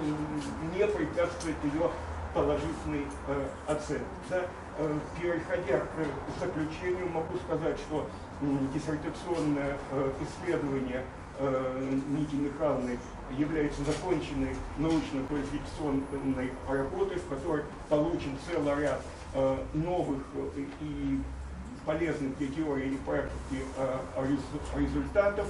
и не препятствуют ее положительной э, оценке. Да? Э, переходя к заключению, могу сказать, что э, диссертационное э, исследование э, Ники Михайловны является законченной научно-квалификационной работой, в которой получен целый ряд э, новых и полезных для теории и практики э, результатов.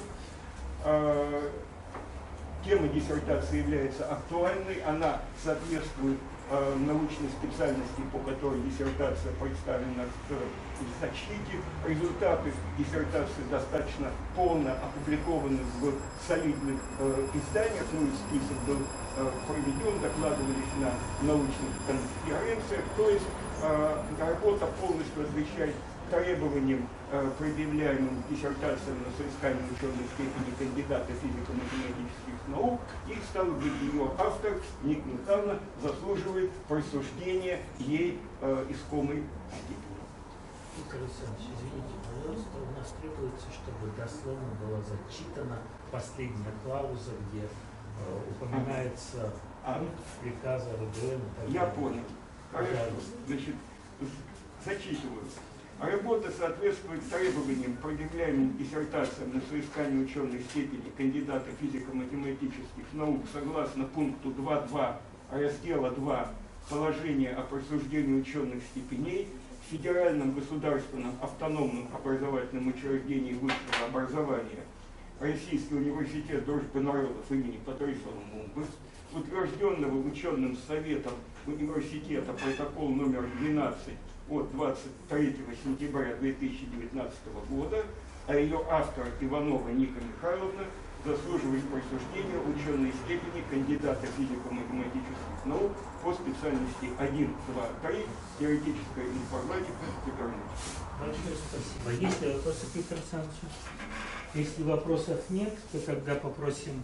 Э, тема диссертации является актуальной, она соответствует э, научной специальности, по которой диссертация представлена в защите. Результаты диссертации достаточно полно опубликованы в солидных э, изданиях, ну и список был э, проведен, докладывались на научных конференциях, то есть э, работа полностью отвечает требованиям, э, предъявляемым диссертациям на соискание ученой степени кандидата физико-математических наук, и, стало быть, ее автор, Ника Михайловна, заслуживает присуждения ей э, искомой степени. Виктор Александрович, извините, пожалуйста, у нас требуется, чтобы дословно была зачитана последняя клауза, где э, упоминается а, приказа РГН. Я понял. Хорошо. Значит, зачитываю. Работа соответствует требованиям, предъявляемым диссертациям на соискание ученой степени кандидата физико-математических наук согласно пункту два точка два раздела два положения о присуждении ученых степеней в Федеральном государственном автономном образовательном учреждении высшего образования Российский университет дружбы народов имени Патрисова Мумбы, утвержденного ученым советом университета протокол номер двенадцать от двадцать третьего сентября две тысячи девятнадцатого года, а ее автор Иванова Ника Михайловна заслуживает присуждения ученой степени кандидата физико-математических наук по специальности один, два, три, теоретическая информатика, география. Большое спасибо. Есть ли вопросы к Виктору Александровичу? Если вопросов нет, то тогда попросим.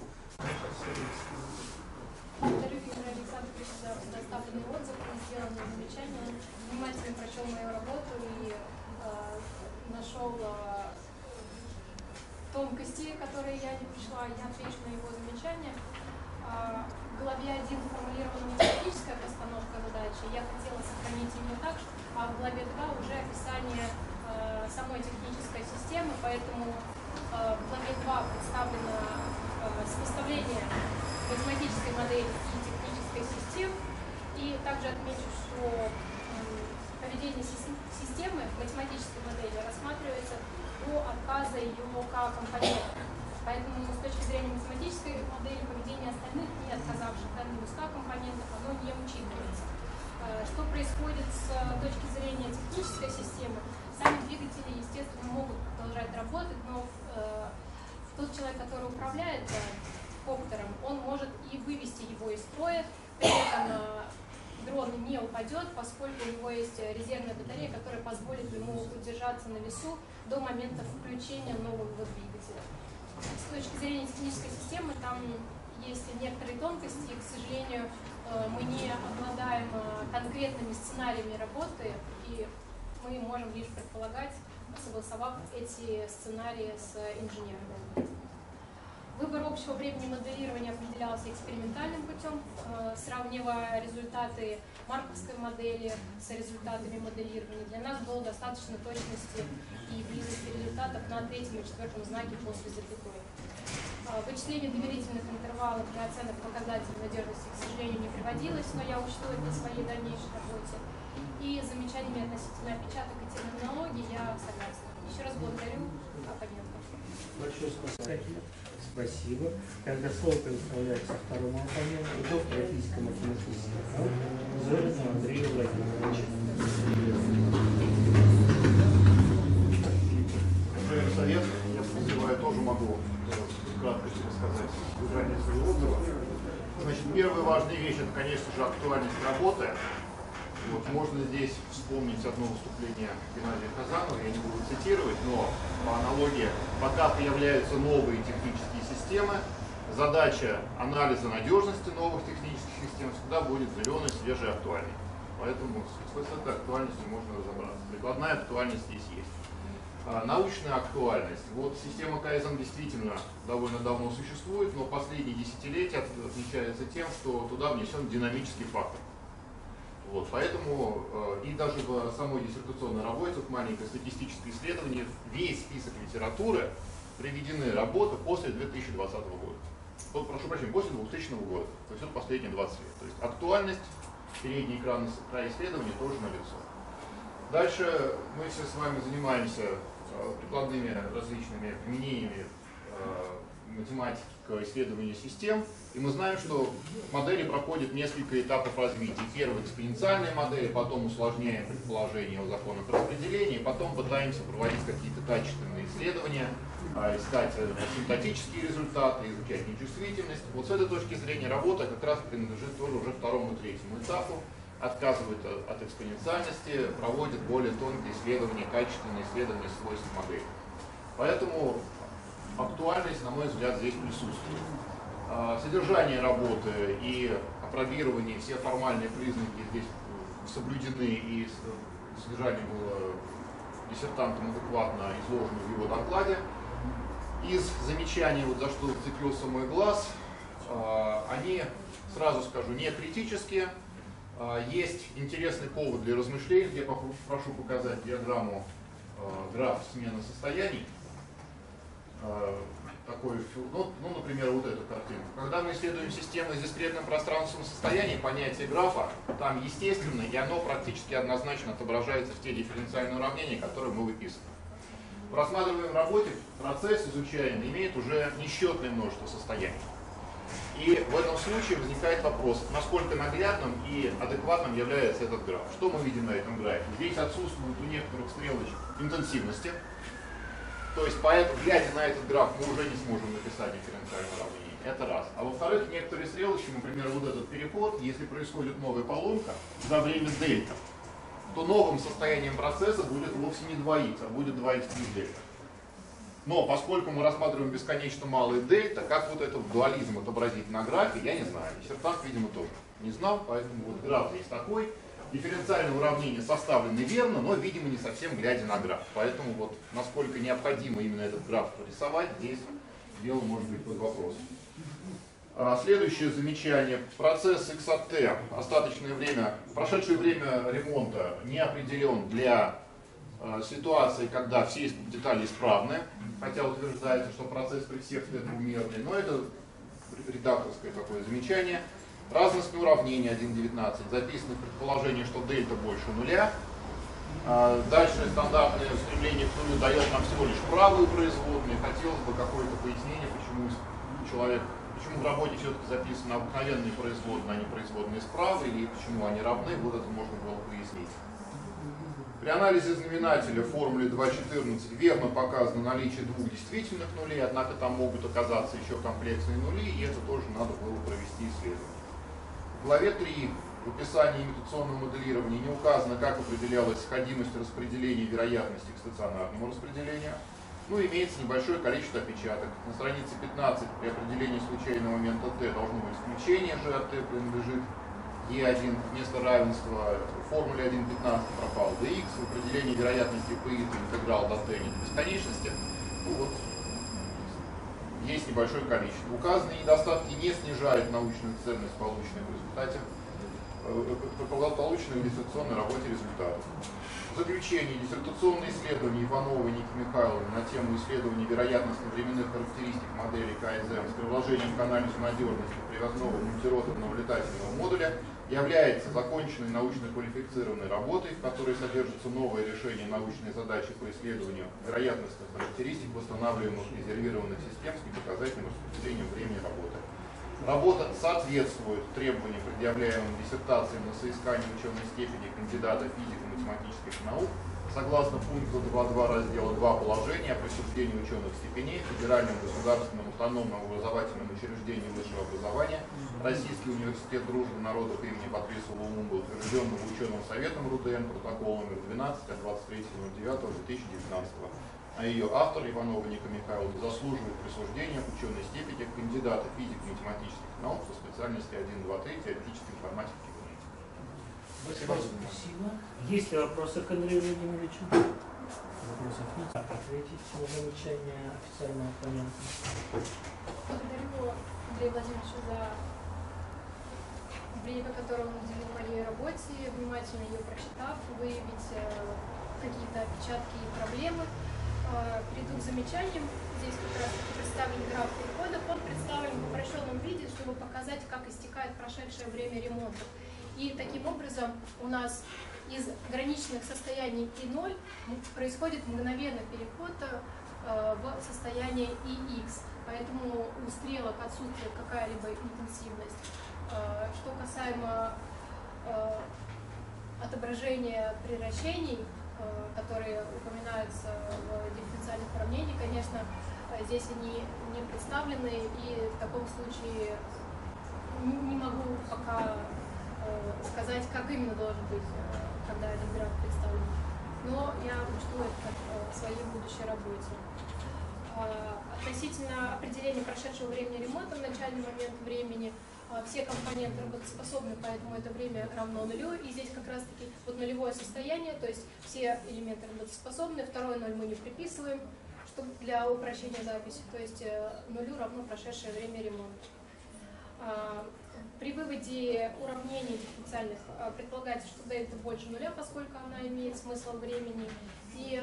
Благодарю Виктора Александровича за предоставленный отзыв и сделанные замечания. Он внимательно прочел мою работу и э, нашел э, тонкости, которые я не пришла. Я отвечу на его замечания. Э, в главе один формулирована математическая постановка задачи. Я хотела сохранить именно так, а в главе два уже описание э, самой технической системы, поэтому э, в главе два представлено э, сопоставление математической модели и технической систем. И также отмечу, что э, поведение системы в математической модели рассматривается до отказа ее К-компонента. Поэтому с точки зрения математической модели поведение остальных, не отказавших данным из К-компонентов, оно не учитывается. Э, что происходит с точки зрения технической системы? Сами двигатели, естественно, могут продолжать работать, но э, тот человек, который управляет э, коптером, он может и вывести его из строя, при этом э, дрон не упадет, поскольку у него есть резервная батарея, которая позволит ему удержаться на весу до момента включения нового двигателя. С точки зрения технической системы там есть некоторые тонкости, и, к сожалению, э, мы не обладаем э, конкретными сценариями работы, и мы можем лишь предполагать, согласовав эти сценарии с инженерами. Выбор общего времени моделирования определялся экспериментальным путем, э, сравнивая результаты марковской модели с результатами моделирования. Для нас было достаточно точности и близости результатов на третьем и четвертом знаке после запятой. Э, вычисление доверительных интервалов для оценок показателей надежности, к сожалению, не приводилось, но я учту это в своей дальнейшей работе. И замечаниями относительно опечаток и терминологии я согласна. Еще раз благодарю оппонентов. Большое спасибо. Спасибо. Тогда слово предоставляется второму оппоненту, доктору физико-математических наук Зорину Андрею Владимировичу. Господин совет, я призываю, тоже могу кратко рассказать содержание своего отзыва. Значит, первая важная вещь — это, конечно же, актуальность работы. Вот, можно здесь вспомнить одно выступление Геннадия Казанова, я не буду цитировать, но по аналогии, пока появляются новые технические системы, задача анализа надежности новых технических систем всегда будет зеленой, свежей, актуальной. Поэтому с этой актуальностью можно разобраться. Прикладная актуальность здесь есть. А, научная актуальность. Вот система Кайзен действительно довольно давно существует, но последние десятилетия отличается тем, что туда внесен динамический фактор. Вот, поэтому э, и даже в самой диссертационной работе, в маленькое статистическое исследование, весь список литературы приведены работы после две тысячи двадцатого года. Вот, прошу прощения, после двухтысячного года, то есть вот последние двадцать лет. То есть актуальность, передний экран край исследования тоже налицо. Дальше мы все с вами занимаемся э, прикладными различными применениями э, математики к исследованию систем, и мы знаем, что модели проходят несколько этапов развития. Первая экспоненциальная модель, потом усложняем предположения о законах распределения, потом пытаемся проводить какие-то качественные исследования, искать синтетические результаты, изучать нечувствительность. Вот с этой точки зрения работа как раз принадлежит тоже уже второму и третьему этапу, отказывает от экспоненциальности, проводит более тонкие исследования, качественные исследования свойств модели. Поэтому актуальность, на мой взгляд, здесь присутствует. Содержание работы и апробирование, все формальные признаки здесь соблюдены, и содержание было диссертантом адекватно изложено в его докладе. Из замечаний, вот за что зацепился мой глаз, они, сразу скажу, не критические. Есть интересный повод для размышлений. Я прошу показать диаграмму, граф смены состояний. Такой, ну, ну, например, вот эту картинку. Когда мы исследуем системы с дискретным пространственным состоянием, понятие графа там естественно, и оно практически однозначно отображается в те дифференциальные уравнения, которые мы выписываем. В рассматриваемой работе процесс изучаемый имеет уже несчетное множество состояний. И в этом случае возникает вопрос, насколько наглядным и адекватным является этот граф. Что мы видим на этом графе? Здесь отсутствует у некоторых стрелочек интенсивности. То есть, поэтому, глядя на этот граф, мы уже не сможем написать дифференциальное уравнение. Это раз. А во-вторых, некоторые стрелочки, например, вот этот переход, если происходит новая поломка за время дельта, то новым состоянием процесса будет вовсе не два икс, а будет два икс плюс дельта. Но поскольку мы рассматриваем бесконечно малые дельта, как вот этот дуализм отобразить на графе, я не знаю. Диссертант, видимо, тоже не знал, поэтому вот граф здесь такой. Дифференциальное уравнение составлено верно, но, видимо, не совсем глядя на граф. Поэтому вот насколько необходимо именно этот граф порисовать, здесь дело может быть под вопросом. А следующее замечание. Процесс икс от t, остаточное время, прошедшее время ремонта не определен для э, ситуации, когда все детали исправны, хотя утверждается, что процесс при всех t двумерный, но это редакторское такое замечание. Разностное уравнение один девятнадцать. Записано предположение, что дельта больше нуля. А дальше стандартное стремление к нулю дает нам всего лишь правую производную. Хотелось бы какое-то пояснение, почему человек, почему в работе все-таки записаны обыкновенные производные, а не производные справа, или почему они равны, вот это можно было пояснить. При анализе знаменателя в формуле два четырнадцать верно показано наличие двух действительных нулей, однако там могут оказаться еще комплексные нули, и это тоже надо было провести исследование. В главе три в описании имитационного моделирования не указано, как определялась сходимость распределения вероятности к стационарному распределению. Ну, имеется небольшое количество опечаток. На странице пятнадцать при определении случайного момента t должно быть включение g от t принадлежит e один вместо равенства в формуле один пятнадцать пропал dx, в определении вероятности p это интеграл до t не до бесконечности. Ну, вот. Есть небольшое количество. Указанные недостатки не снижают научную ценность, полученной в результате полученной в диссертационной работе результатов. В заключение, диссертационные исследования Ивановой и Ники Михайловны на тему исследования вероятностно-временных характеристик модели ка эс эм с приложением к анализу надежности привязного мультироторного летательного модуля является законченной научно-квалифицированной работой, в которой содержится новое решение научной задачи по исследованию вероятностных характеристик восстанавливаемых резервированных систем с непоказательным распределением времени работы. Работа соответствует требованиям, предъявляемым диссертациям на соискание ученой степени кандидата физико-математических наук, согласно пункту два точка два раздела два положения о присуждении ученых степеней Федеральному государственному автономному образовательному учреждению высшего образования Российский университет дружбы народов имени Патрисия Лумумба, утвержденного ученым советом РУДН, протокол номер двенадцать от двадцать третьего ноль девятого две тысячи девятнадцатого. А ее автор, Иванова Ника Михайловна, заслуживает присуждения ученой степени кандидата физико-математических наук по специальности один два три теоретической информатики. Спасибо. Спасибо. Есть ли вопросы к Андрею Владимировичу? Вопросов нет. Ответить на замечание официального оппонента. Благодарю Андрея Владимировича за время, которое он уделил моей работе, внимательно ее прочитав, выявить какие-то опечатки и проблемы. Приду к замечаниям. Здесь как раз представлен граф переходов. Он представлен в упрощенном виде, чтобы показать, как истекает прошедшее время ремонта. И таким образом у нас из граничных состояний и ноль происходит мгновенный переход в состояние и икс. Поэтому у стрелок отсутствует какая-либо интенсивность. Что касаемо отображения превращений, которые упоминаются в дифференциальных уравнениях, конечно, здесь они не представлены, и в таком случае не могу пока сказать, как именно должен быть, когда этот граф представлен. Но я учту это в своей будущей работе. Относительно определения прошедшего времени ремонта в начальный момент времени, все компоненты работоспособны, поэтому это время равно нулю. И здесь как раз таки вот нулевое состояние, то есть все элементы работоспособны, второй ноль мы не приписываем, чтобы для упрощения записи, то есть нулю равно прошедшее время ремонта. При выводе уравнений дифференциальных предполагается, что дельта больше нуля, поскольку она имеет смысл времени, и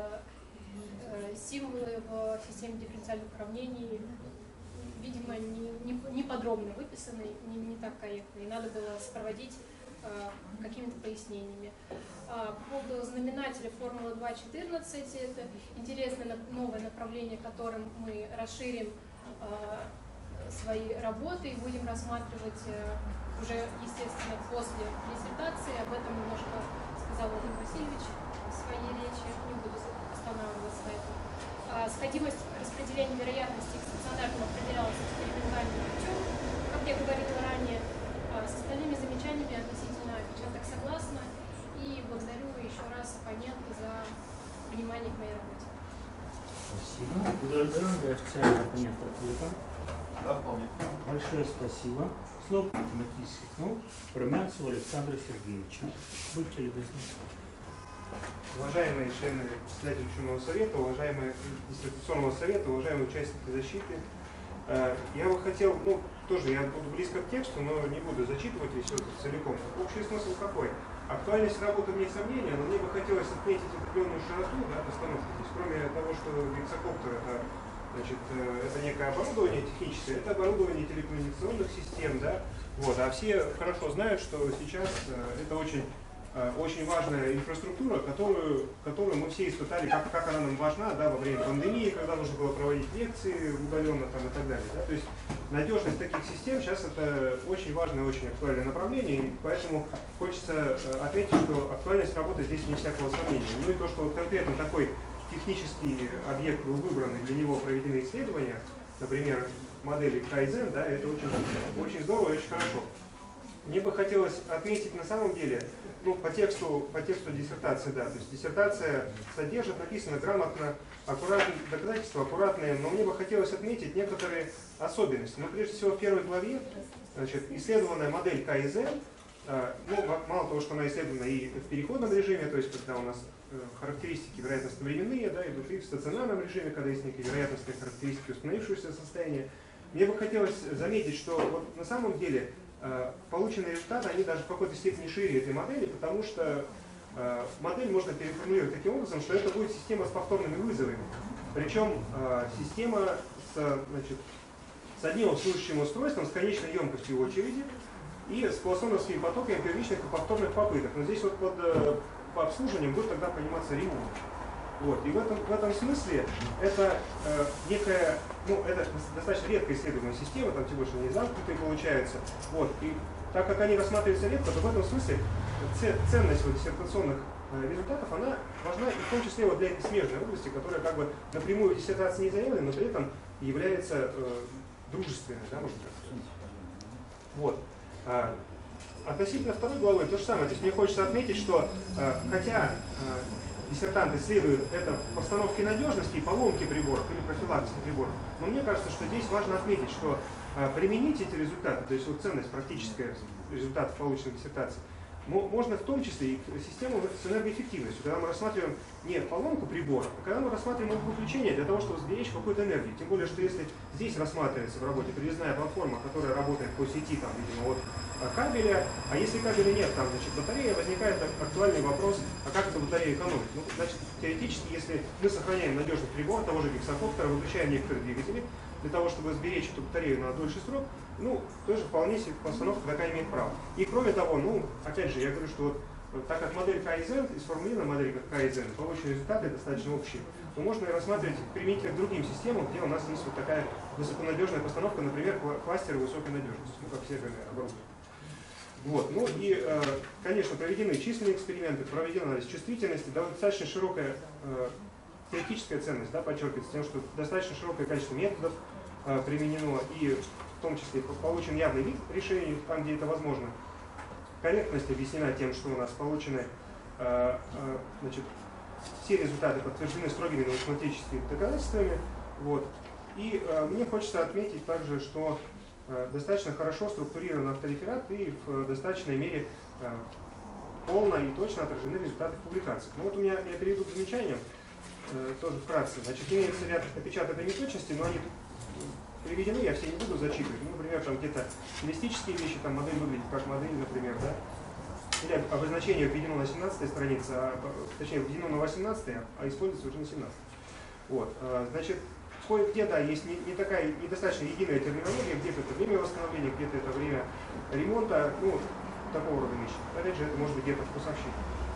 символы в системе дифференциальных уравнений, видимо, не, не, не подробно выписаны, не, не так корректно, и надо было сопроводить э, какими-то пояснениями. А, по поводу знаменателя формулы два четырнадцать, это интересное новое направление, которым мы расширим э, свои работы и будем рассматривать э, уже, естественно, после диссертации. Об этом немножко сказал Владимир Васильевич в своей речи, не буду останавливаться на этом. происходимость распределения вероятности к стационарному определялась экспериментальным путем, как я говорила ранее. С остальными замечаниями относительно опечаток согласна. И благодарю еще раз оппонента за внимание к моей работе. Спасибо. Благодарю официального оппонента ответа. Да, вполне. Большое спасибо. Слово математических наук Румянцеву Александру Сергеевичу. Будьте любезны. Уважаемые члены председателя ученого совета, уважаемые диссертационного совета, уважаемые участники защиты, я бы хотел, ну, тоже я буду близко к тексту, но не буду зачитывать весь этот целиком. Общий смысл какой? Актуальность работы вне сомнения, но мне бы хотелось отметить определенную широту, да, постановки здесь. Кроме того, что гексакоптер это, значит, это некое оборудование техническое, это оборудование телекоммуникационных систем, да, вот, а все хорошо знают, что сейчас это очень очень важная инфраструктура, которую, которую мы все испытали, как, как она нам важна, да, во время пандемии, когда нужно было проводить лекции удаленно там, и так далее. Да. То есть надежность таких систем сейчас это очень важное, очень актуальное направление, и поэтому хочется отметить, что актуальность работы здесь не всякого сомнения. Ну и то, что вот конкретно такой технический объект был выбран, и для него проведены исследования, например, модели Кайзен, да, это очень, очень здорово и очень хорошо. Мне бы хотелось отметить на самом деле, ну, по тексту, по тексту диссертации, да, то есть диссертация содержит, написано грамотно, аккуратно, доказательства аккуратные, но мне бы хотелось отметить некоторые особенности. Ну, прежде всего, в первой главе, значит, исследованная модель Кайзен, э, ну, мало того, что она исследована и в переходном режиме, то есть когда у нас э, характеристики вероятностно-временные, да, идут, и в стационарном режиме, когда есть некие вероятностные характеристики установившегося состояния. Мне бы хотелось заметить, что вот на самом деле э, полученные результаты, они даже в какой-то степени шире этой модели, потому что э, модель можно переформулировать таким образом, что это будет система с повторными вызовами. Причем э, система с, значит, с одним служащим устройством, с конечной емкостью очереди и с полосоновскими потоками первичных и повторных попыток. Но здесь вот под э, по обслуживанием будет тогда пониматься ремонт. Вот. И в этом, в этом смысле это э, некая, ну, это достаточно редко исследуемая система, там тем больше они замкнутые получаются. Вот. И так как они рассматриваются редко, то в этом смысле ценность вот диссертационных э, результатов, она важна и в том числе вот для этой смежной области, которая как бы напрямую в диссертации не заявлена, но при этом является э, дружественной, да, можно так сказать. Вот. А, относительно второй главы то же самое. То есть мне хочется отметить, что э, хотя э, диссертант исследует это в постановке надежности и поломки приборов или профилактики приборов. Но мне кажется, что здесь важно отметить, что э, применить эти результаты, то есть вот ценность практическая результатов полученных диссертаций, можно в том числе и систему с энергоэффективностью, когда мы рассматриваем не поломку прибора, а когда мы рассматриваем их выключение для того, чтобы сберечь какую-то энергию. Тем более, что если здесь рассматривается в работе привязная платформа, которая работает по сети, там, видимо, от кабеля, а если кабеля нет, там, значит, батарея, возникает актуальный вопрос, а как эту батарею экономить? Ну, значит, теоретически, если мы сохраняем надежный прибор того же гексакоптера, выключаем некоторые двигатели, для того, чтобы сберечь эту батарею на дольший срок, ну, тоже вполне себе постановка такая имеет право. И кроме того, ну, опять же, я говорю, что вот, так как модель Кайзен, и сформулирована модель как Кайзен, полученные результаты достаточно общие, то можно и рассматривать применительно к другим системам, где у нас есть вот такая высоконадежная постановка, например, кластеры высокой надежности, ну, как серверное оборудование. Вот. Ну и, э, конечно, проведены численные эксперименты, проведен анализ чувствительности, да, достаточно широкая э, теоретическая ценность, да, подчеркивается тем, что достаточно широкое количество методов э, применено, и в том числе получен явный вид решений, там, где это возможно. Корректность объяснена тем, что у нас получены, э, э, значит, все результаты подтверждены строгими математическими доказательствами. Вот. И э, мне хочется отметить также, что э, достаточно хорошо структурирован автореферат и в достаточной мере э, полно и точно отражены результаты публикаций. Ну вот у меня, я перейду к замечаниям, э, тоже вкратце. Значит, имеется ряд опечаток и неточностей, но они приведены, я все не буду зачитывать. Ну, например, там где-то стилистические вещи, там модель выглядит как модель, например, да. Или обозначение введено на семнадцатой странице, а, точнее, введено на восемнадцатой, а используется уже на семнадцатой. Вот, значит, кое-где, да, есть не, не такая, недостаточно единая терминология, где-то это время восстановления, где-то это время ремонта, ну, такого рода вещи. Опять же, это может быть где-то вкусовщина.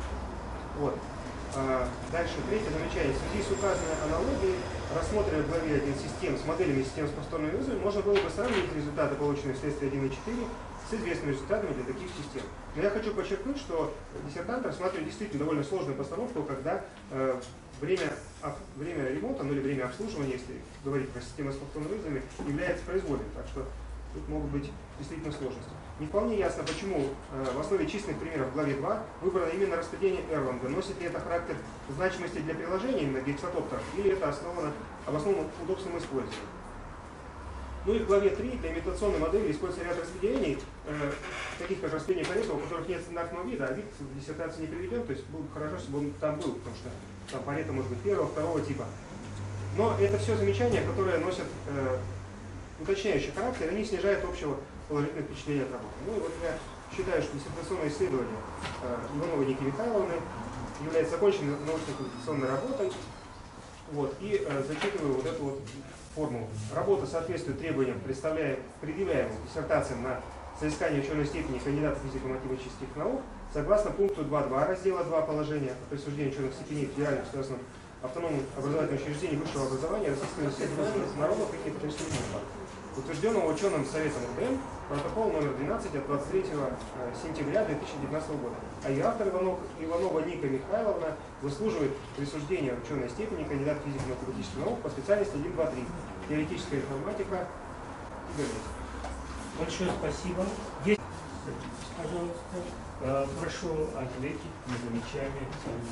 Вот. Дальше, третье замечание. В связи с указанной аналогией, рассмотренной в главе один систем с моделями систем с повторными вызовами, можно было бы сравнить результаты, полученные вследствие один и четыре, с известными результатами для таких систем. Но я хочу подчеркнуть, что диссертант рассматривает действительно довольно сложную постановку, когда э, время, время ремонта, ну или время обслуживания, если говорить про систему с фактурными вызовами, является произвольным. Так что тут могут быть действительно сложности. Не вполне ясно, почему э, в основе численных примеров в главе два выбрано именно распределение Эрланда. Носит ли это характер значимости для приложения именно гексатоптеров, или это основано обоснованным удобством использования. Ну и в главе три для имитационной модели используется ряд распределений, э, таких как распределение Парето, у которых нет стандартного вида, а вид в диссертации не приведен, то есть было бы хорошо, чтобы он там был, потому что там Парето может быть первого, второго типа. Но это все замечания, которые носят э, уточняющий характер, они снижают общего положительное впечатление от работы. Ну и вот я считаю, что диссертационное исследование э, Ивановой Ники Михайловны является законченной научно-квалификационной работой. Вот, и э, зачитываю вот эту вот формулу. Работа соответствует требованиям, предъявляемым диссертациям на соискание ученой степени кандидата физико-математических наук, согласно пункту два точка два раздела два положения о присуждении ученых степеней федеральных государственных автономных образовательных учреждений высшего образования Российского института народов и непотребительных наук, утвержденного ученым советом РУДН, протокол номер двенадцать от двадцать третьего сентября две тысячи девятнадцатого года. А ее автор Иванов, Иванова Ника Михайловна заслуживает присуждения ученой степени кандидат физико-математических наук по специальности один, два, три. Теоретическая информатика и биология. Большое спасибо. Есть, пожалуйста, прошу ответить на замечания.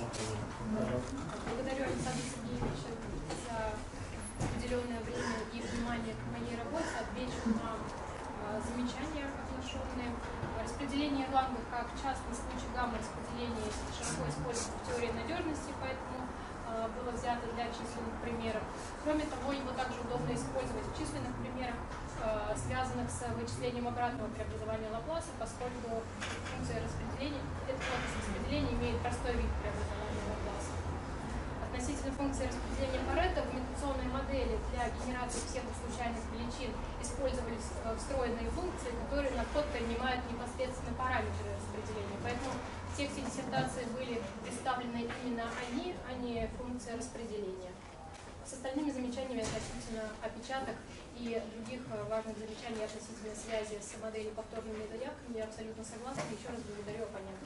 Благодарю Александра Сергеевича за уделенное время и внимание к моей работе. Отвечу на э, замечания оглашенные. Распределение Эрланда как частный случай гамма-распределения широко используется в теории надежности, поэтому э, было взято для численных примеров. Кроме того, его также удобно использовать в численных примерах, э, связанных с вычислением обратного преобразования Лапласа, поскольку функция распределения, эта функция распределения имеет простой вид преобразования Лапласа. Относительно функции распределения Парето в имитационной модели для генерации псевдослучайных величин использовались встроенные функции, которые на вход принимают непосредственно параметры распределения. Поэтому в тексте диссертации были представлены именно они, а не функция распределения. С остальными замечаниями относительно опечаток и других важных замечаний относительно связи с моделью повторными заявками я абсолютно согласна. Еще раз благодарю оппонентов.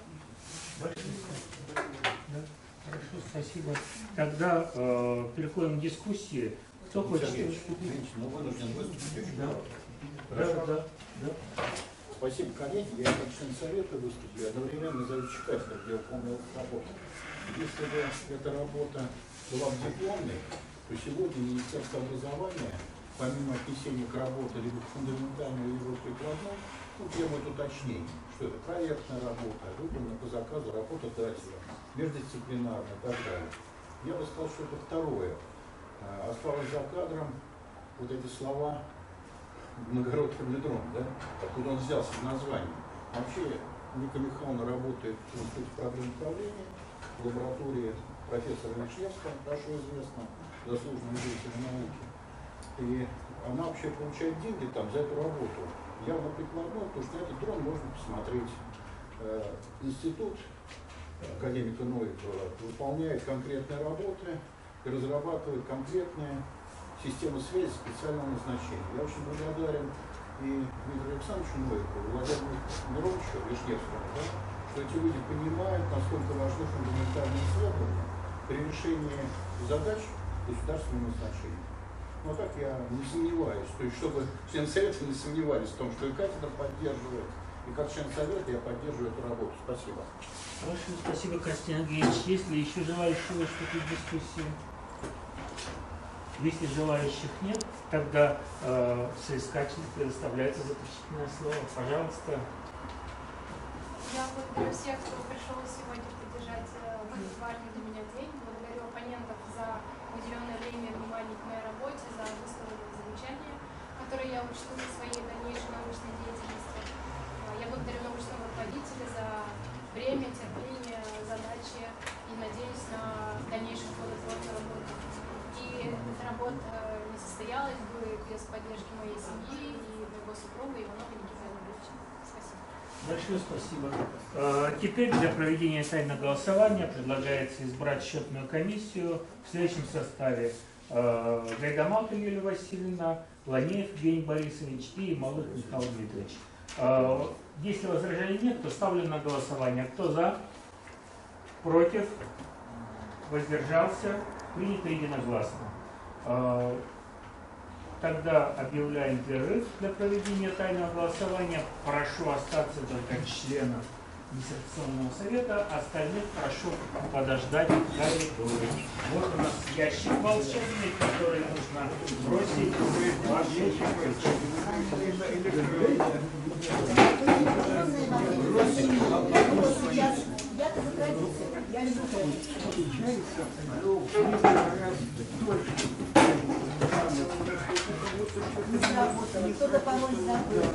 Хорошо, спасибо. Тогда э, переходим к дискуссии. Кто хочет выступить? Ну, вынужден выступить очень да. Хорошо. Да, да, да. Спасибо, коллеги. Я как член совета выступлю, одновременно заведчика, как я выполнял работу. Если бы эта работа была бы дипломной, то сегодня Министерство образования, помимо отнесения к работе либо фундаментальной, либо прикладной, ну, требует уточнений, что это проектная работа, выполнена по заказу, работодателя, междисциплинарная и так далее. Я бы сказал, что это второе. Осталось за кадром вот эти слова многородным ядром, да? Откуда он взялся в названии. Вообще, Ника Михайловна работает в Институте проблем управления, в лаборатории профессора Вишневского, хорошо известно, заслуженного деятеля науки. И она вообще получает деньги там за эту работу. Явно прикладной, потому что на этот дрон можно посмотреть. Институт академика Новикова выполняет конкретные работы и разрабатывает конкретные системы связи специального назначения. Я очень благодарен и Дмитрию Александровичу Новикову, и Владимиру Мироновичу Вишневскому, да, что эти люди понимают, насколько важны фундаментальные исследования при решении задач государственного назначения. Но так я не сомневаюсь, то есть чтобы члены совета не сомневались в том, что и кафедра поддерживает, и как член совета я поддерживаю эту работу. Спасибо. Хорошо, спасибо, Константин Андреевич. Есть ли еще желающие выступить в дискуссии? Если желающих нет, тогда э, соискателю предоставляется заключительное слово. Пожалуйста. Я благодарю всех, кто пришел сегодня поддержать этот важный для меня день. Благодарю оппонентов за уделенное время и внимание к моей работе, за высказанные замечания, которые я учту в своей дальнейшей научной деятельности. Я благодарю научного руководителя за время, терпение, задачи и надеюсь на дальнейшую плодотворную работу. И эта работа не состоялась бы без поддержки моей семьи и моего супруга Иванова Никиты Андреевича. Спасибо. Большое спасибо. Теперь для проведения тайного голосования предлагается избрать счетную комиссию в следующем составе: Гайдамалка Юлия Васильевна, Ланеев Евгений Борисович и Малых Михаил Дмитриевич. Если возражений нет, то ставлю на голосование. Кто за? Против? Воздержался? Принято единогласно. А, Тогда объявляем перерыв для проведения тайного голосования. Прошу остаться только членов диссертационного совета, остальных прошу подождать в коридоре. Вот у нас ящик волшебный, который нужно бросить в вашу Кто-то пароль забыл.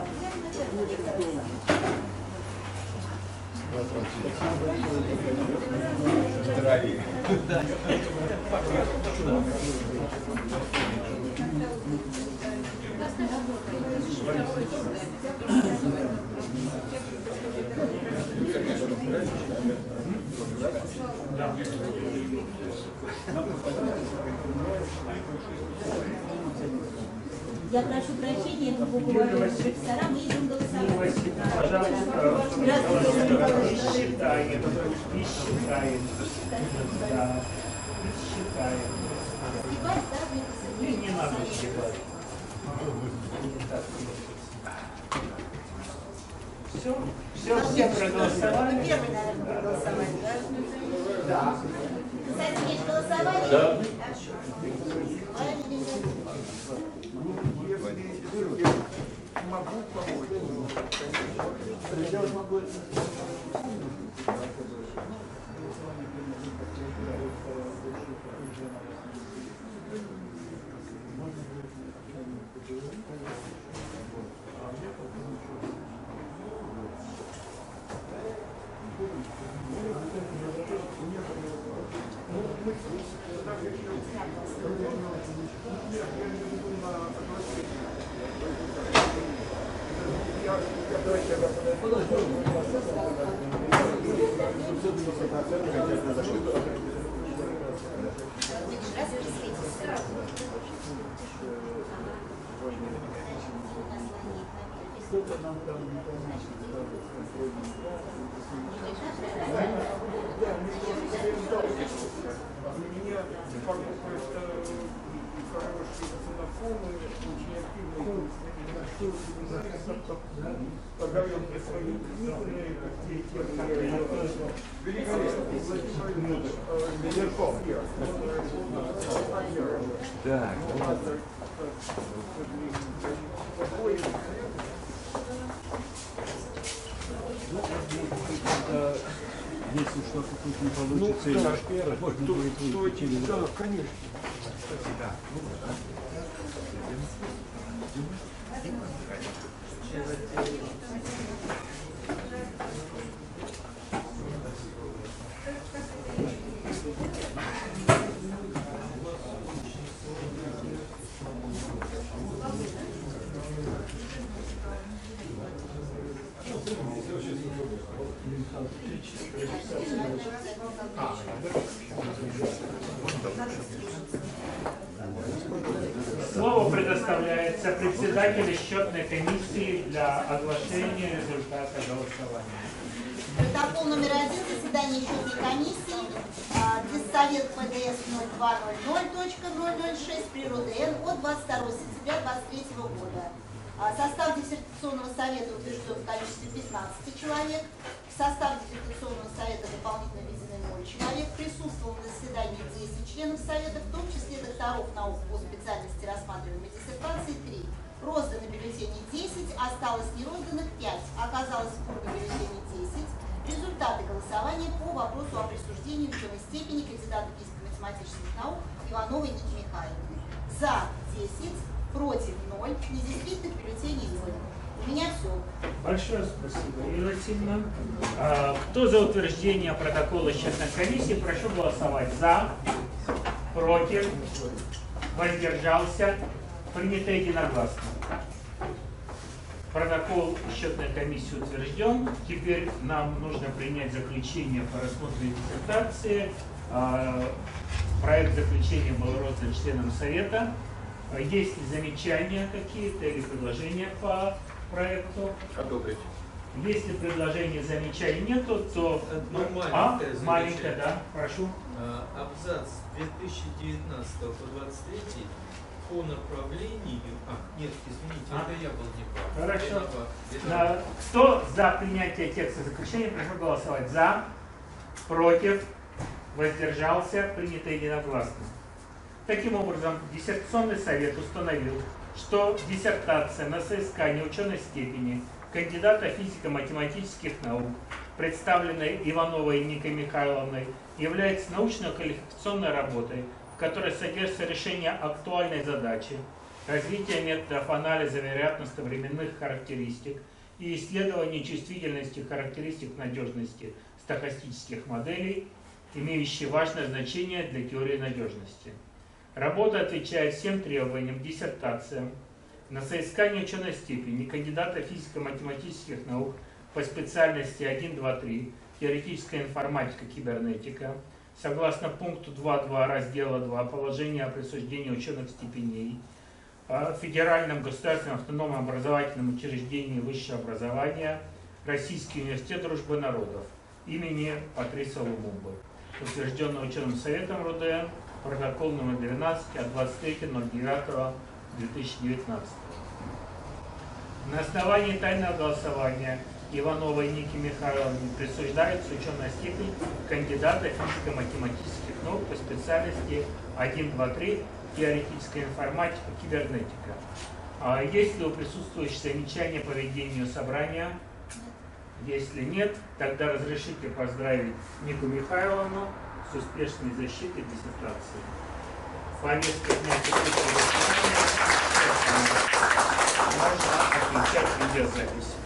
Я прошу прощения, я могу говорить профессора, мы идем голосовать. Пожалуйста, и считаем, и считаем. Да, и считаем. И не надо считать. Все, все, все проголосовали. Вы первый, наверное, проголосовали, да? Да. Сергей, голосовали? Да. Могу помочь. У меня просто хорошие знакомые, очень активные. Поговорим про свои книги, какие темы. Так, если что-то тут не получится, Ну, или да, первый, можно будет выйти через... Да, конечно. Слово предоставляется председателю счетной комиссии для оглашения результата голосования. Протокол номер один заседания счетной комиссии, Диссовет ПДС ноль два ноль ноль точка ноль ноль шесть природа Н от двадцать второго сентября две тысячи двадцать третьего года. А, Состав диссертационного совета утвержден в количестве пятнадцати человек. В состав диссертационного совета дополнительно введены ноль человек. Присутствовало на заседании десять членов совета, в том числе докторов наук по специальности рассматриваемой диссертации три. Розданы бюллетени десять, осталось нерозданных пять. Оказалось в урне бюллетени десять. Результаты голосования по вопросу о присуждении ученой степени кандидату физико-математических наук Ивановой Ники Михайловны. За десять, против ноль, недействительных бюллетеней ноль. У меня все. Большое спасибо, Ирина Васильевна. А, Кто за утверждение протокола счетной комиссии, прошу голосовать за, против, воздержался. Принято единогласно. Протокол счетной комиссии утвержден. Теперь нам нужно принять заключение по рассмотру диссертации. А, Проект заключения был роздан членам совета. Есть ли замечания какие-то или предложения по проекту? Одобрить. Если предложений замечаний нету, то... Одно ну, маленькое а, замечание. маленькое, да, прошу. А, Абзац с две тысячи девятнадцатого по двадцать третий по направлению... А, нет, извините, А? это я был неправ. Хорошо. Я неправ. Это- На- Кто за принятие текста заключения, прошу голосовать. За, против, воздержался, принято единогласно. Таким образом, диссертационный совет установил, что диссертация на соискание ученой степени кандидата физико-математических наук, представленной Ивановой Никой Михайловной, является научно-квалификационной работой, в которой содержится решение актуальной задачи, развитие методов анализа вероятностно-временных характеристик и исследования чувствительности характеристик надежности стохастических моделей, имеющие важное значение для теории надежности. Работа отвечает всем требованиям диссертациям на соискание ученой степени кандидата физико-математических наук по специальности один, два, три теоретическая информатика, кибернетика, согласно пункту два точка два раздела два положения о присуждении ученых степеней в Федеральном государственном автономном образовательном учреждении высшего образования Российский университет дружбы народов имени Патриса Лумумбы, утвержденного ученым советом РУДН, протокол номер двенадцать от двадцать третьего ноль девятого две тысячи девятнадцатого. На основании тайного голосования Ивановой Ники Михайловне присуждается ученая степень кандидата физико-математических наук по специальности один, два, три теоретическая информатика, кибернетика. А есть ли у присутствующих замечания по ведению собрания? Если нет, тогда разрешите поздравить Нику Михайловну с успешной защитой диссертации. Повестка дня текущего заседания можно отключать видеозапись.